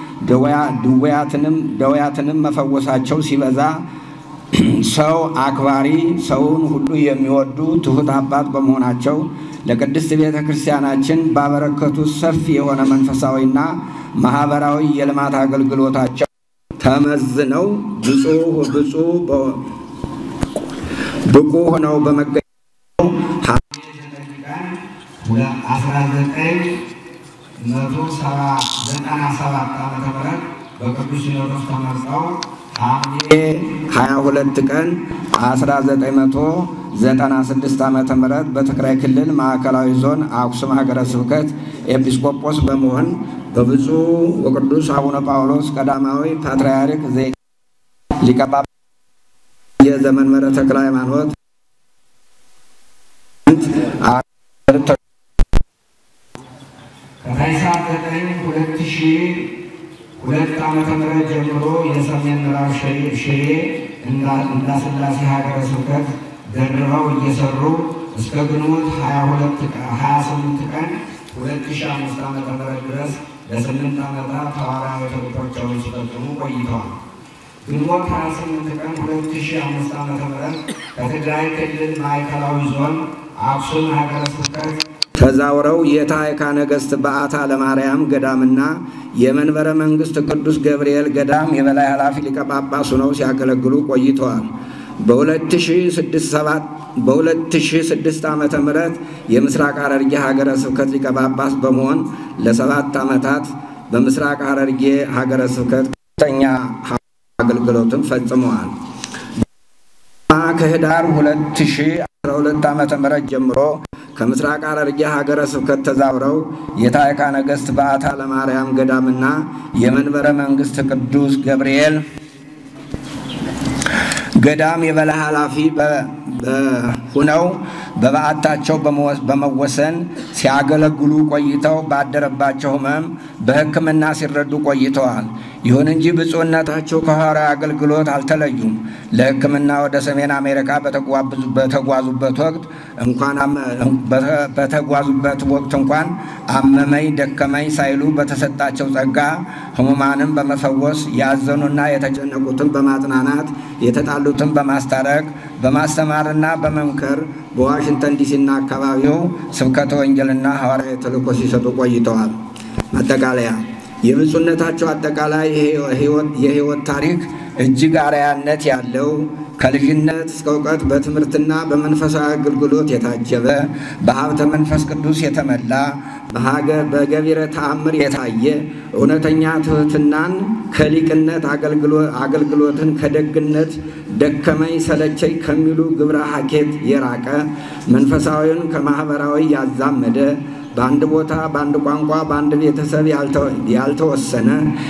ደዌያትንም መፈወሳቸው ሲበዛ ሰው አክባሪ ሰውን ሁሉ የሚወዱ ትሁት አባት በመሆናቸው ለቅድስት ቤተ ክርስቲያናችን ባበረከቱት ሰፊ የሆነ መንፈሳዊና ማህበራዊ የልማት አገልግሎታቸው ተመዝነው ብቁ ሆነው በመገኘታቸው 1997 ዓ.ም በቅዱስ ሲኖዶስ ተመርጠው ሐምሌ 22 ቀን 1996 ዓመተ ምህረት በትግራይ ክልል ማዕከላዊ ዞን አክሱም ሀገረ ስብከት ኤጲስቆጶስ በመሆን በብፁዕ ወቅዱስ አቡነ ጳውሎስ ቀዳማዊ ፓትርያርክ ሊቀ ጳጳስ የዘመንበረ ተክለ ሃይማኖት ከታኅሳስ 2002 ዓመተ ምህረት ጀምሮ የሰሜን ምዕራብ ሽሬ እንዳስላሴ ሀገረ ስብከት ደርበው እየሰሩ እስከ ግንቦት 28 ቀን 2005 ዓመተ ምህረት ድረስ ለ8 ዓመታት ሐዋርያዊ ተልእኮአቸውን ሲፈጽሙ ቆይተዋል። ግንቦት 28 ቀን 2005 ዓመተ ምህረት ከትግራይ ክልል ማዕከላዊ ዞን አክሱም ሀገረ ስብከት ተዛውረው የታዕካ ነገሥት በዓታ ለማርያም ገዳምና የመንበረ መንግሥት ቅዱስ ገብርኤል ገዳም የበላይ ኃላፊ ሊቀ ጳጳስ ሆነው ሲያገለግሉ ቆይተዋል። በ2006 ዓመተ ምህረት የምስራቅ ሐረርጌ ሀገረ ስብከት ሊቀ ጳጳስ በመሆን ለ7 ዓመታት በምስራቅ ሐረርጌ ሀገረ ስብከት ከፍተኛ አገልግሎትን ፈጽመዋል። ከህዳር 2012 ዓመተ ምህረት ጀምሮ ከምስራቅ ሐረርጌ ሀገረ ስብከት ተዛውረው የታዕካ ነገሥት በዓታ ለማርያም ገዳምና የመንበረ መንግሥት ቅዱስ ገብርኤል ገዳም የበላይ ኃላፊ ሆነው በበዓታቸው በመወሰን ሲያገለግሉ ቆይተው ባደረባቸው ሕመም በሕክምና ሲረዱ ቆይተዋል። ይሁን እንጂ ብፁዕነታቸው ከሐዋርያዊ አገልግሎት አልተለዩም። ለሕክምና ወደ ሰሜን አሜሪካ በተጓዙበት ወቅት እንኳን አመመኝ ደከመኝ ሳይሉ በተሰጣቸው ጸጋ ሕሙማንን በመፈወስ ያዘኑና የተጨነቁትን በማጽናናት የተጣሉትን በማስታረቅ በማስተማርና በመምከር በዋሽንግተን ዲሲና አካባቢው ስብከተ ወንጌልና ሐዋርያዊ ተልእኮ ሲሰጡ ቆይተዋል። ማጠቃለያ የብፁዕነታቸው አጠቃላይ የሕይወት ታሪክ እጅግ አርአያነት ያለው ከልጅነት እስከ እውቀት በትምህርትና በመንፈሳዊ አገልግሎት የታጀበ በሀብተ መንፈስ ቅዱስ የተመላ በገቢረ ተአምር የታየ እውነተኛ ትሕትናን ከሊቅነት አገልግሎትን ከደግነት ደከመኝ ሰለቸኝ ከሚሉ ግብረ ሀኬት የራቀ መንፈሳዊውን ከማህበራዊ ያዛመደ በአንድ ቦታ በአንድ ቋንቋ በአንድ ቤተሰብ ያልተወሰነ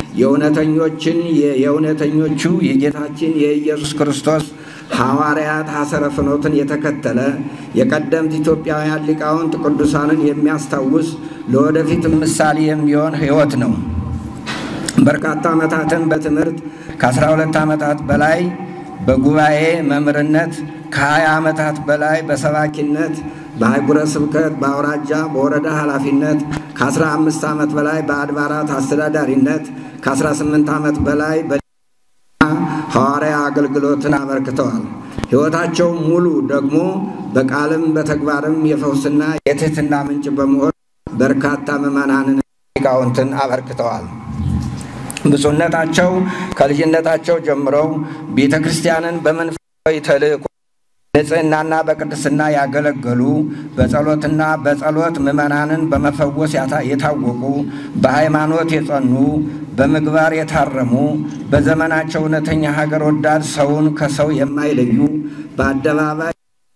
የእውነተኞቹ የጌታችን የኢየሱስ ክርስቶስ ሐዋርያት ሐሰረ ፍኖትን የተከተለ የቀደምት ኢትዮጵያውያን ሊቃውንት ቅዱሳንን የሚያስታውስ ለወደፊት ምሳሌ የሚሆን ሕይወት ነው። በርካታ ዓመታትን በትምህርት ከ12 ዓመታት በላይ በጉባኤ መምህርነት ከ20 ዓመታት በላይ በሰባኪነት በአህጉረ ስብከት በአውራጃ በወረዳ ኃላፊነት ከ15 ዓመት በላይ በአድባራት አስተዳዳሪነት ከ18 ዓመት በላይ ሐዋርያ አገልግሎትን አበርክተዋል። ሕይወታቸው ሙሉ ደግሞ በቃልም በተግባርም የፈውስና የትሕትና ምንጭ በመሆን በርካታ ምዕመናንን ሊቃውንትን አበርክተዋል። ብፁዕነታቸው ከልጅነታቸው ጀምረው ቤተ ክርስቲያንን በመንፈሳዊ ተልእኮ ንጽሕናና በቅድስና ያገለገሉ በጸሎትና በጸሎት ምዕመናንን በመፈወስ የታወቁ በሃይማኖት የጸኑ በምግባር የታረሙ በዘመናቸው እውነተኛ ሀገር ወዳድ ሰውን ከሰው የማይለዩ በአደባባይ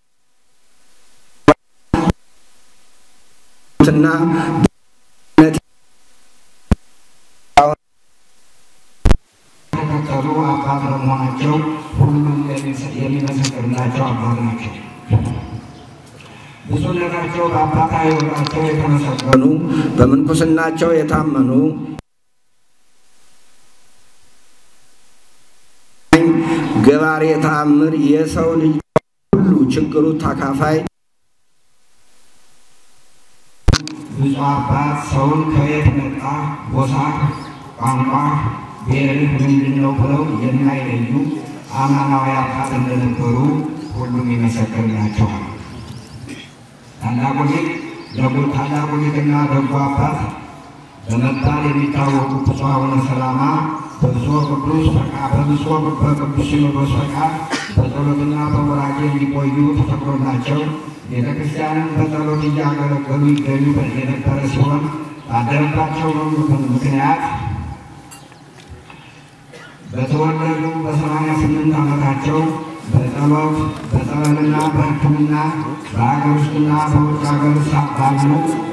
እና ተከተሉ አባት በመሆናቸው ሁሉም የሚመሰክርላቸው አባት ናቸው። ብፁዕነታቸው በአባታዊ ሕይወታቸው የተመሰገኑ በምንኩስናቸው የታመኑ ገባሬ ተአምር የሰው ልጅ ሁሉ ችግሩ ተካፋይ ብፁዕ አባት ሰውን ከየት መጣ ጎሳ ቋንቋ ብሔርህ ምንድነው ብለው የማይለዩ አማናዊ አባት እንደነበሩ ሁሉም ይመሰክርላቸዋል። ታላቁ ሊቅና ደጉ አባት በመባል የሚታወቁ ብፁዕ አቡነ ሰላማ በብፁዕ ቅዱስ ሲኖዶስ ፈቃድ በጸሎትና በቡራኬ እንዲቆዩ ተፈቅዶላቸው ቤተ ክርስቲያንን በጸሎት እያገለገሉ ይገኙ የነበረ ሲሆን ባደረባቸው ምክንያት በተወለዱ በ88 ዓመታቸው በጸበልና በሕክምና በአገር ውስጥና በውጭ ሀገር ባሉ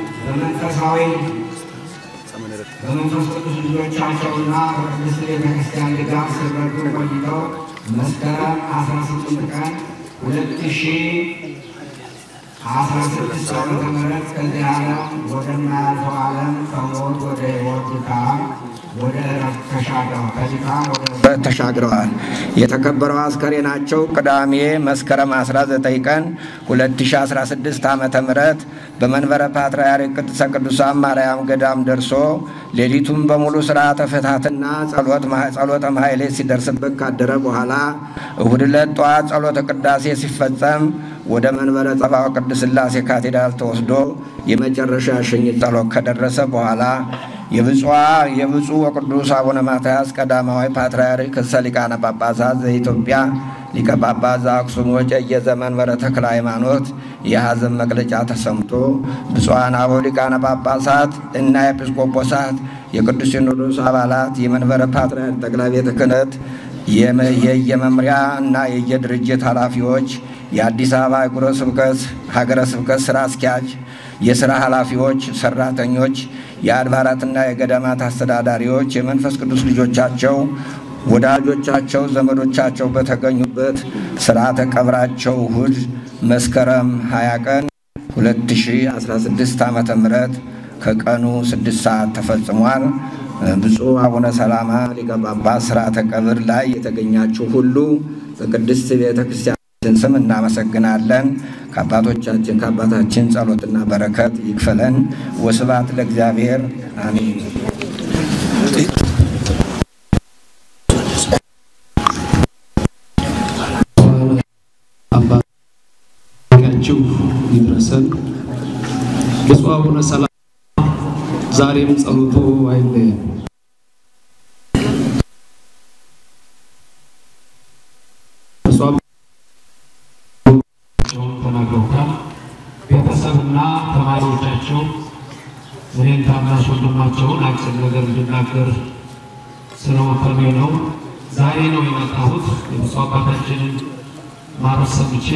በመንፈስ ቅዱስ ልጆቻቸውና በቅድስት ቤተ ክርስቲያን ድጋፍ ሲረዱ ቆይተው መስከረም 18 ቀን 2016 ዓ.ም ከዚህ ዓለም ወደማያልፈው ዓለም ከሞት ወደ ሕይወት ድካም ወደ ዕረፍት ተሻግረዋል። የተከበረው አስከሬናቸው ቅዳሜ መስከረም 19 ቀን 2016 ዓ.ም በመንበረ ፓትርያርክ ቅድስተ ቅዱሳን ማርያም ገዳም ደርሶ ሌሊቱን በሙሉ ሥርዓተ ፍትሐትና ጸሎተ ማሕሌት ሲደርስበት ካደረ በኋላ እሁድ ዕለት ጠዋት ጸሎተ ቅዳሴ ሲፈጸም ወደ መንበረ ጸባዖት ቅድስት ሥላሴ ካቴድራል ተወስዶ የመጨረሻ ሽኝት ጸሎት ከደረሰ በኋላ የብፁዕ ወቅዱስ አቡነ ማትያስ ቀዳማዊ ፓትርያርክ ርእሰ ሊቃነ ጳጳሳት ዘኢትዮጵያ ሊቀ ጳጳስ ዘአክሱም ወዕጨጌ ዘመንበረ ተክለ ሃይማኖት የሐዘን መግለጫ ተሰምቶ ብፁዓን አበው ሊቃነ ጳጳሳት እና ኤጲስቆጶሳት የቅዱስ ሲኖዶስ አባላት የመንበረ ፓትርያርክ ጠቅላይ ቤተ ክህነት የየመምሪያ እና የየድርጅት ኃላፊዎች የአዲስ አበባ ሀገረ ስብከት ሥራ አስኪያጅ የሥራ ኃላፊዎች ሠራተኞች የአድባራትና የገዳማት አስተዳዳሪዎች የመንፈስ ቅዱስ ልጆቻቸው ወዳጆቻቸው ዘመዶቻቸው በተገኙበት ሥርዓተ ቀብራቸው እሁድ መስከረም 20 ቀን 2016 ዓ.ም ከቀኑ 6 ሰዓት ተፈጽሟል። ብፁዕ አቡነ ሰላማ ሊቀ ጳጳስ ሥርዓተ ቀብር ላይ የተገኛችሁ ሁሉ በቅድስት ቤተ ክርስቲያን ስም እናመሰግናለን። ከአባታችን ጸሎትና በረከት ይክፈለን። ወስብሐት ለእግዚአብሔር አሜን። አባታችሁ ይድረሰን። ብፁዕ አቡነ ሰላማ ዛሬም ጸሎቱ አይለየን። ታናሽ ወንድማቸውን አጭር ነገር እንድናገር ስለወከሉ ነው። ዛሬ ነው የመጣሁት። የብፁዕ አባታችንን ማረፍ ሰምቼ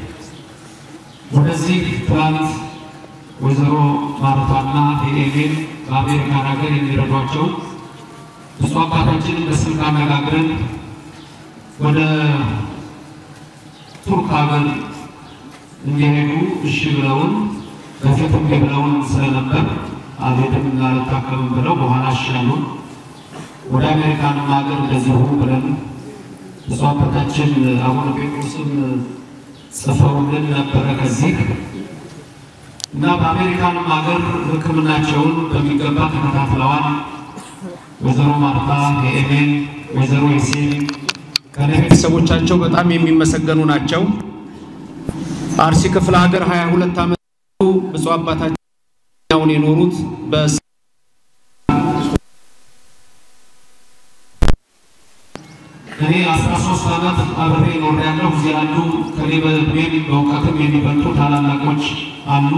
ወደዚህ ትናንት ወይዘሮ ማርታና ሄሌን በአሜሪካን ሀገር የሚረዷቸው ብፁዕ አባታችንን በስልክ አነጋግረን ወደ ቱርክ ሀገር እንዲሄዱ እሺ ብለውን በፊትም ብለውን ስለነበር አልሄድም እና አልታከምም ብለው በኋላ አሻሉ። ወደ አሜሪካን ሀገር እንደዚሁ ብለን ብፁዕ አባታችን አቡነ ጴጥሮስን ጽፈውልን ነበረ ከዚህ እና በአሜሪካን ሀገር ሕክምናቸውን በሚገባ ተከታትለዋል። ወይዘሮ ማርታ ሄሌን ወይዘሮ ሂሴን ከቤተሰቦቻቸው በጣም የሚመሰገኑ ናቸው። አርሲ ክፍለ ሀገር 22 ዓመት ብፁዕ አባታችን የኖሩት እኔ 13 ዓመት አብሬ ኖሬያለሁ። እዚህ ያሉ ከኔ በእውቀትም የሚበልጡ ታላላቆች አሉ።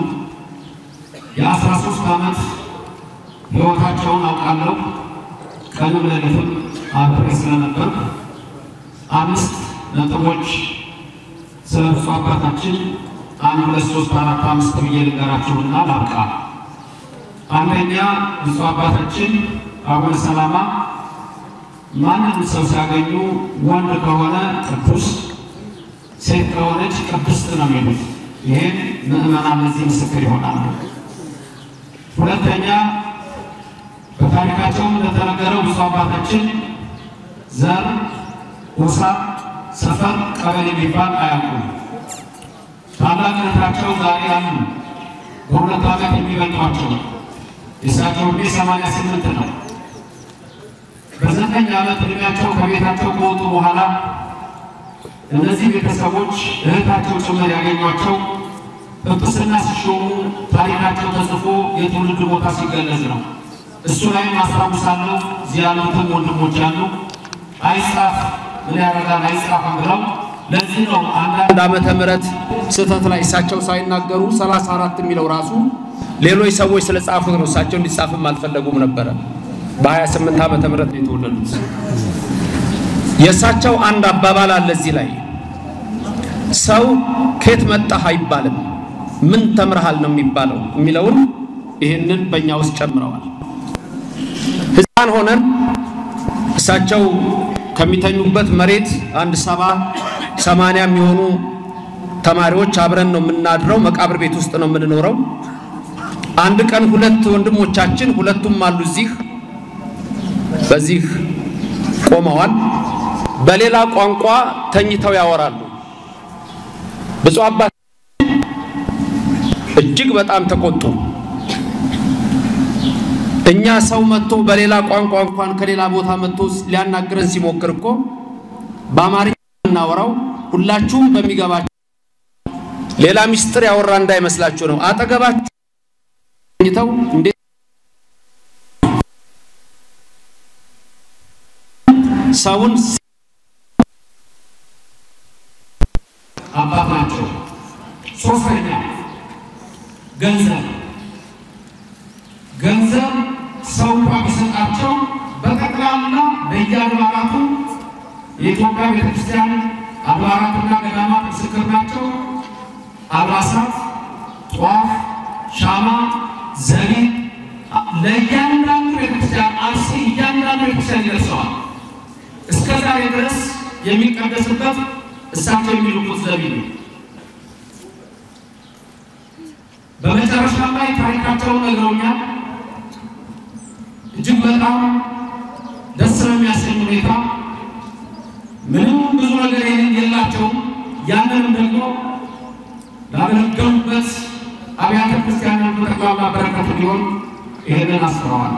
የ13 ዓመት ሕይወታቸውን አውቃለሁ። ቀንም ሌሊትም አብሬ ስለነበር 5 ነጥቦች ስለ ብፁዕ አባታችን 1 2 3 4 5 ብዬ ልንገራችሁና ላብቃ። አንደኛ ብፁዕ አባታችን አቡነ ሰላማ ማንም ሰው ሲያገኙ ወንድ ከሆነ ቅዱስ፣ ሴት ከሆነች ቅድስት ነው የሚሉት። ይሄን ምዕመናን ለዚህ ምስክር ይሆናሉ። ሁለተኛ በታሪካቸው እንደተነገረው ብፁዕ አባታችን ዘር፣ ጎሳ፣ ሰፈር፣ ቀበሌ የሚባል አያውቁም። ታላቅ እህታቸው ዛሬ አሉ፣ በ2 ዓመት የሚበልጧቸው። የእሳቸው ዕድሜ 88 ነው። በ9 ዓመት ዕድሜያቸው ከቤታቸው ከወጡ በኋላ እነዚህ ቤተሰቦች እህታቸው ጭምር ያገኟቸው ጵጵስና ሲሾሙ ታሪካቸው ተጽፎ የትውልድ ቦታ ሲገለጽ ነው። እሱ ላይ ማስታወሳለሁ። እዚህ ያሉትም ወንድሞች አሉ። አይጻፍ ምን ያደርጋል አይጻፍም ብለው ለዚህ ነው አንድ ዓመተ ምህረት ስህተት ላይ እሳቸው ሳይናገሩ 34 የሚለው ራሱ ሌሎች ሰዎች ስለጻፉት ነው። እሳቸው እንዲጻፍም አልፈለጉም ነበር። በ28 ዓመተ ምህረት ነው የተወለዱት። የእሳቸው አንድ አባባል አለ እዚህ ላይ ሰው ከየት መጣህ አይባልም ምን ተምረሃል ነው የሚባለው የሚለውን ይሄንን በእኛ ውስጥ ጨምረዋል። ሕፃን ሆነን እሳቸው ከሚተኙበት መሬት 70-80 የሚሆኑ ተማሪዎች አብረን ነው የምናድረው። መቃብር ቤት ውስጥ ነው የምንኖረው። አንድ ቀን 2 ወንድሞቻችን ሁለቱም አሉ እዚህ በዚህ ቆመዋል። በሌላ ቋንቋ ተኝተው ያወራሉ። ብፁዕ አባት እጅግ በጣም ተቆጡ። እኛ ሰው መጥቶ በሌላ ቋንቋ እንኳን ከሌላ ቦታ መጥቶ ሊያናግረን ሲሞክር እኮ በአማርኛ እናወራው ሁላችሁም በሚገባችሁ ሌላ ሚስጥር ያወራ እንዳይመስላችሁ ነው። አጠገባችሁ ተኝተው እንዴ ሰውን አባት ናቸው። ሶስተኛ ገንዘብ ሰው ቢሰጣቸው በጠቅላላ በየአድባራቱ የኢትዮጵያ ቤተክርስቲያን አድባራትና ገዳማት ምስክር ናቸው። አልባሳት፣ ጧፍ፣ ሻማ፣ ዘቢብ ለእያንዳንዱ ቤተክርስቲያን አርሲ እያንዳንዱ ቤተክርስቲያን ይደርሰዋል። እስከዛሬ ድረስ የሚቀደስበት እሳቸው የሚልኩት ዘቢብ ነው። በመጨረሻ ላይ ታሪካቸውን ነግረውኛል። እጅግ በጣም ደስ የሚያሰኝ ሁኔታ ምንም ብዙ ነገር የላቸውም። ያንንም ደግሞ ላገለገሉበት አብያተ ክርስቲያናት በጠቅላላ በረከት እንዲሆን ይሄንን አስረዋል።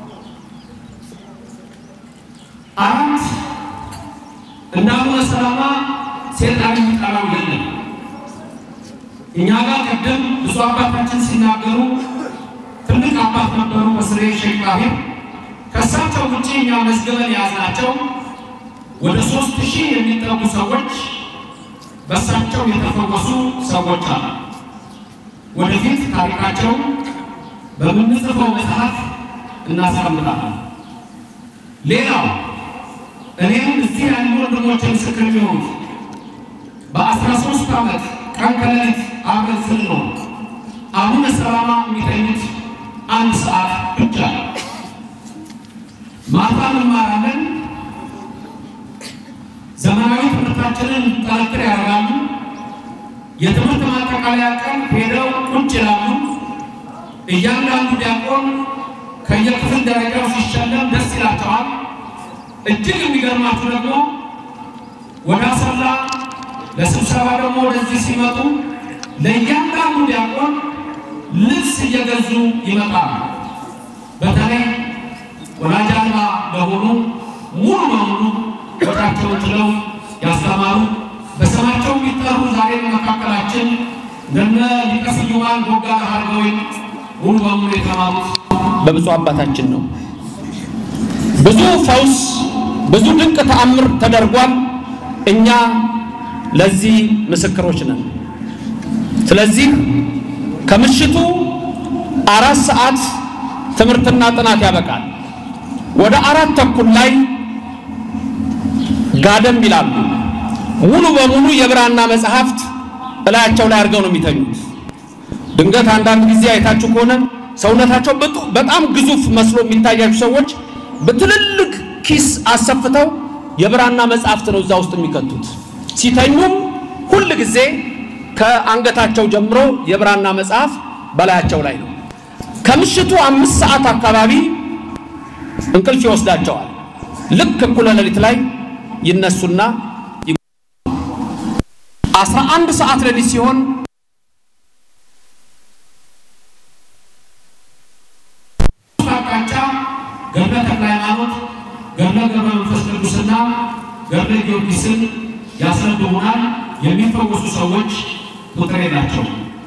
4 እንደ አቡነ ሰላማ ሴጣን የሚጠራው የለም። እኛ ጋር ቀደም ብዙ አባታችን ሲናገሩ ትልቅ አባት ነበሩ በስሬ ሼክ ጣሂር። ከሳቸው ውጪ እኛ መዝገበን ያዝናቸው ወደ 3000 የሚጠጉ ሰዎች በሳቸው የተፈወሱ ሰዎች አሉ። ወደፊት ታሪካቸው በምንጽፈው መጽሐፍ እናስቀምጣለን። ሌላው እኔም እዚህ ያሉ ወንድሞች ምስክር የሚሆኑት በ13 ዓመት ቀን ከሌሊት አብረን ስንኖር አቡነ ሰላማ የሚተኙት 1 ሰዓት ብቻ ነው። ማታ እንማራለን። ዘመናዊ ትምህርታችንን ጠንክር ያደርጋሉ። የትምህርት ማጠቃለያ ቀን ሄደው ቁጭ ይላሉ። እያንዳንዱ ዲያቆን ከየክፍል ደረጃው ሲሸለም ደስ ይላቸዋል። እጅግ የሚገርማችሁ ደግሞ ወደ አሰላ ለስብሰባ ደግሞ ወደዚህ ሲመጡ ለእያንዳንዱ ዲያቆን ልብስ እየገዙ ይመጣሉ። በተለይ ወላጅ አልባ ለሆኑ ሙሉ በሙሉ ወጣቸውን ጥለው ያስተማሩ በስማቸው የሚጠሩ ዛሬ በመካከላችን እንደነ ሊቀ ስዩማን ቦጋለ ሀረጋዊ ሙሉ በሙሉ የተማሩት በብፁዕ አባታችን ነው። ብዙ ፈውስ ብዙ ድንቅ ተአምር ተደርጓል። እኛ ለዚህ ምስክሮች ነን። ስለዚህ ከምሽቱ 4 ሰዓት ትምህርትና ጥናት ያበቃል። ወደ 4 ተኩል ላይ ጋደም ይላሉ። ሙሉ በሙሉ የብራና መጽሐፍት እላያቸው ላይ አድርገው ነው የሚተኙት። ድንገት አንዳንድ ጊዜ አይታችሁ ከሆነ ሰውነታቸው በጣም ግዙፍ መስሎ የሚታያችሁ ሰዎች በትልልቅ ኪስ አሰፍተው የብራና መጽሐፍት ነው እዛ ውስጥ የሚከቱት። ሲተኙም ሁሉ ጊዜ ከአንገታቸው ጀምሮ የብራና መጽሐፍ በላያቸው ላይ ነው። ከምሽቱ 5 ሰዓት አካባቢ እንቅልፍ ይወስዳቸዋል። ልክ እኩለ ሌሊት ላይ ይነሱና 11 ሰዓት ሌሊት ሲሆን ገብረ ተክለ ሃይማኖት ገብረ መንፈስ ቅዱስና ገብረ ጊዮርጊስን ያስረዱናል። የሚፈወሱ ሰዎች ቁጥር የላቸው።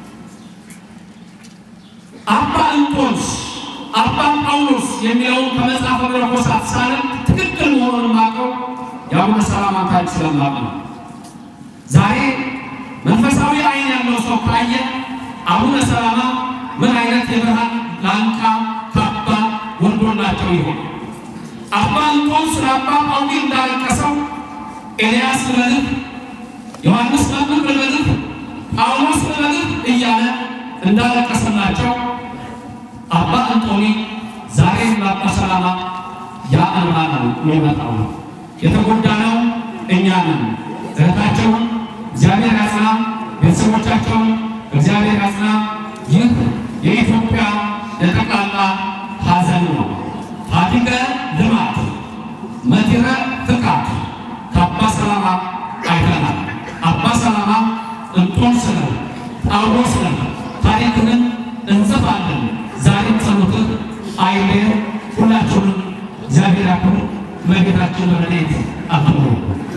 አባ እንጦንስ አባ ጳውሎስ የሚለውን ከመጽሐፈ መነኮሳት ሳነብ ትክክል መሆኑን ማቀው የአቡነ ሰላማ ታሪክ ስለማውቅ ነው። ዛሬ መንፈሳዊ አይን ያለው ሰው ካየ አቡነ ሰላማ ምን አይነት የብርሃን ላንቃ ካባ ወንዶላቸው ይሆን? አባ እንጦንስ አባ ጳውሎስ እንዳለቀሰው ኤልያስ ለልብ ዮሐንስ መጥምቅ ለልብ ጳውሎስ ለልብ እያለ እንዳለቀሰላቸው አባ እንጦኒ ዛሬ ለአባ ሰላማ ያ እንባ ነው የሚመጣው። የተጎዳነው እኛ ነን። እህታቸውን እግዚአብሔር ያጽና፣ ቤተሰቦቻቸውን እግዚአብሔር ያጽና። ይህ የኢትዮጵያ የጠቅላላ ሐዘን ነው። ፋቲገ ልማት መቲረ ፍቃድ ከአባ ሰላማ አይተናል። አባ ሰላማ እንጦንስ ነው፣ ጳውሎስ ነው። ታሪክንን እንጽፋለን። ዛሬም ጸሎትህ አይለየን። ሁላችሁንም እግዚአብሔር ያክብር። መጌታችን በረድኤት አክብሩ።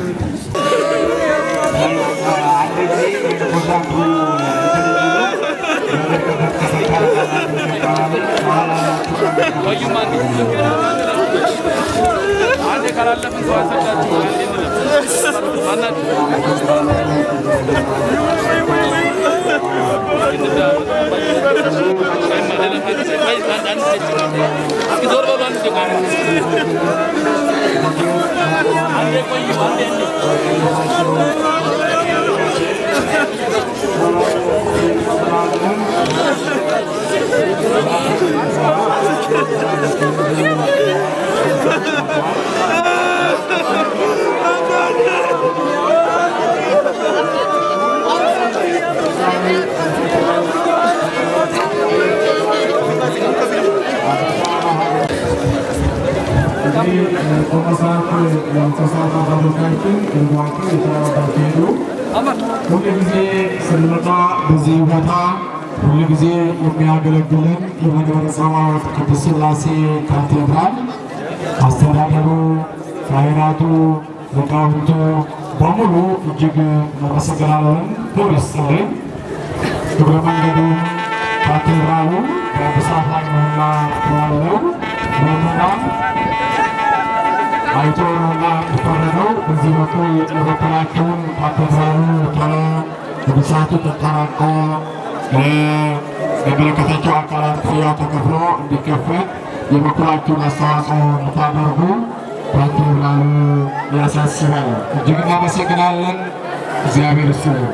በዚህ ቦታ ሁሉ ጊዜ የሚያገለግለን የመንበረ ጸባዖት ቅድስት ሥላሴ ካቴድራል አስተዳደሩ፣ ካህናቱ፣ ሊቃውንቱ በሙሉ እጅግ እናመሰግናለን። ክብር ይስጥልን። እግረ መንገዱ ካቴድራሉ በብስራት ላይ ነውና ያለው ምዕመናን አይቶ ነውና የሚፈረደው። በዚህ በኩል የበኩላቸውን ካቴድራሉ ቶሎ ብስራቱ ተጠናቆ ለሚመለከታቸው አካላት ክፍያው ተከፍሎ እንዲከፈት የበኩላችሁን አስተዋጽኦ እንድታደርጉ ፓትርያርኩ ያሳስባል። እጅግ እናመሰግናለን። እግዚአብሔር ይስጥልን።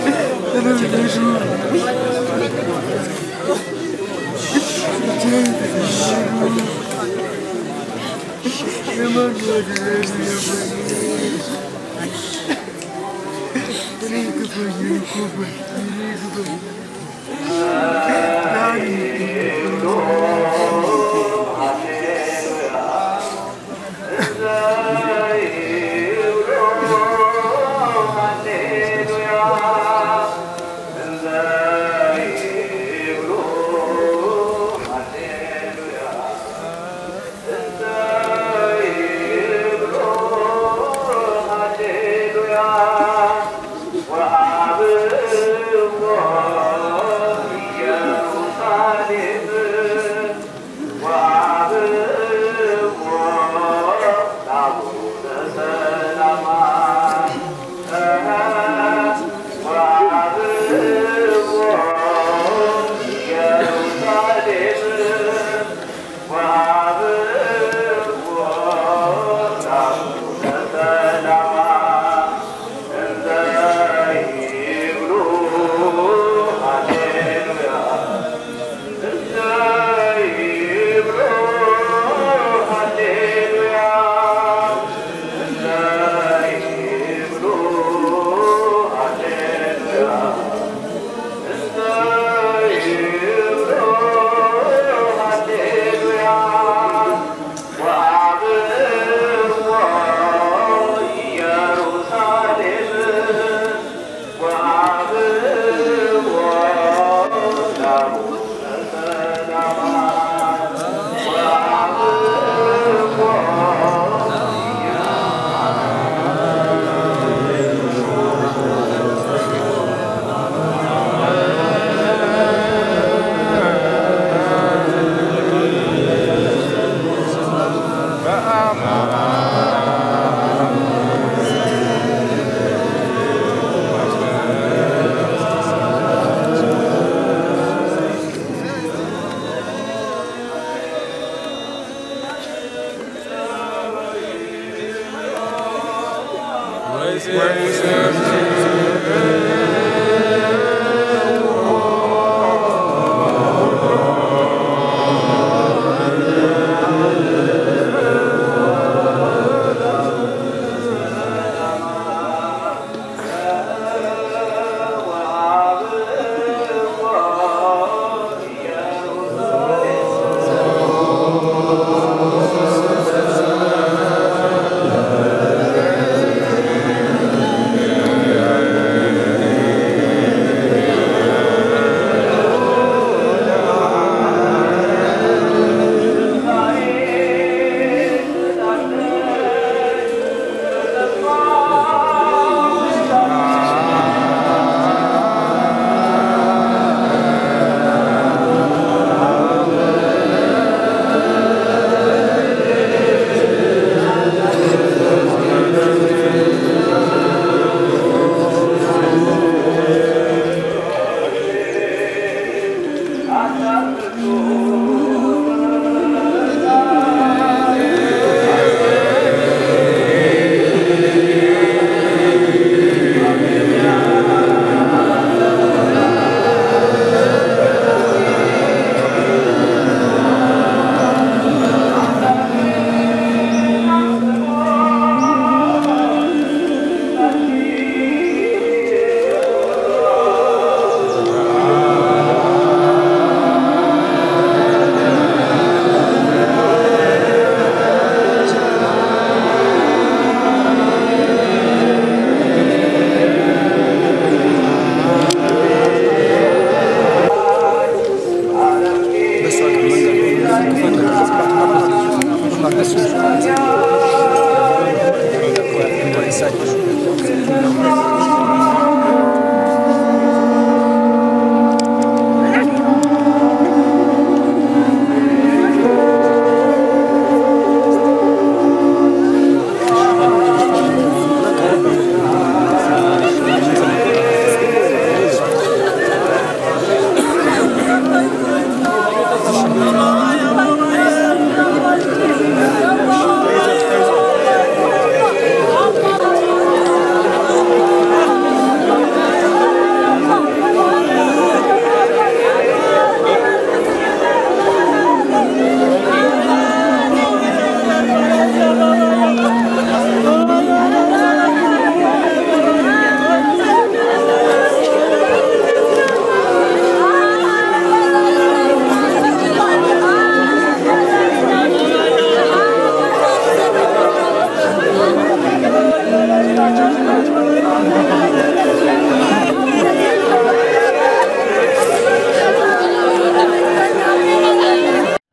Thank you.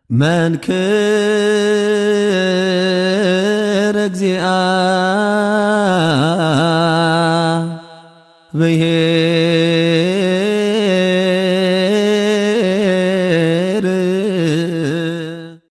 እግዚአብሔር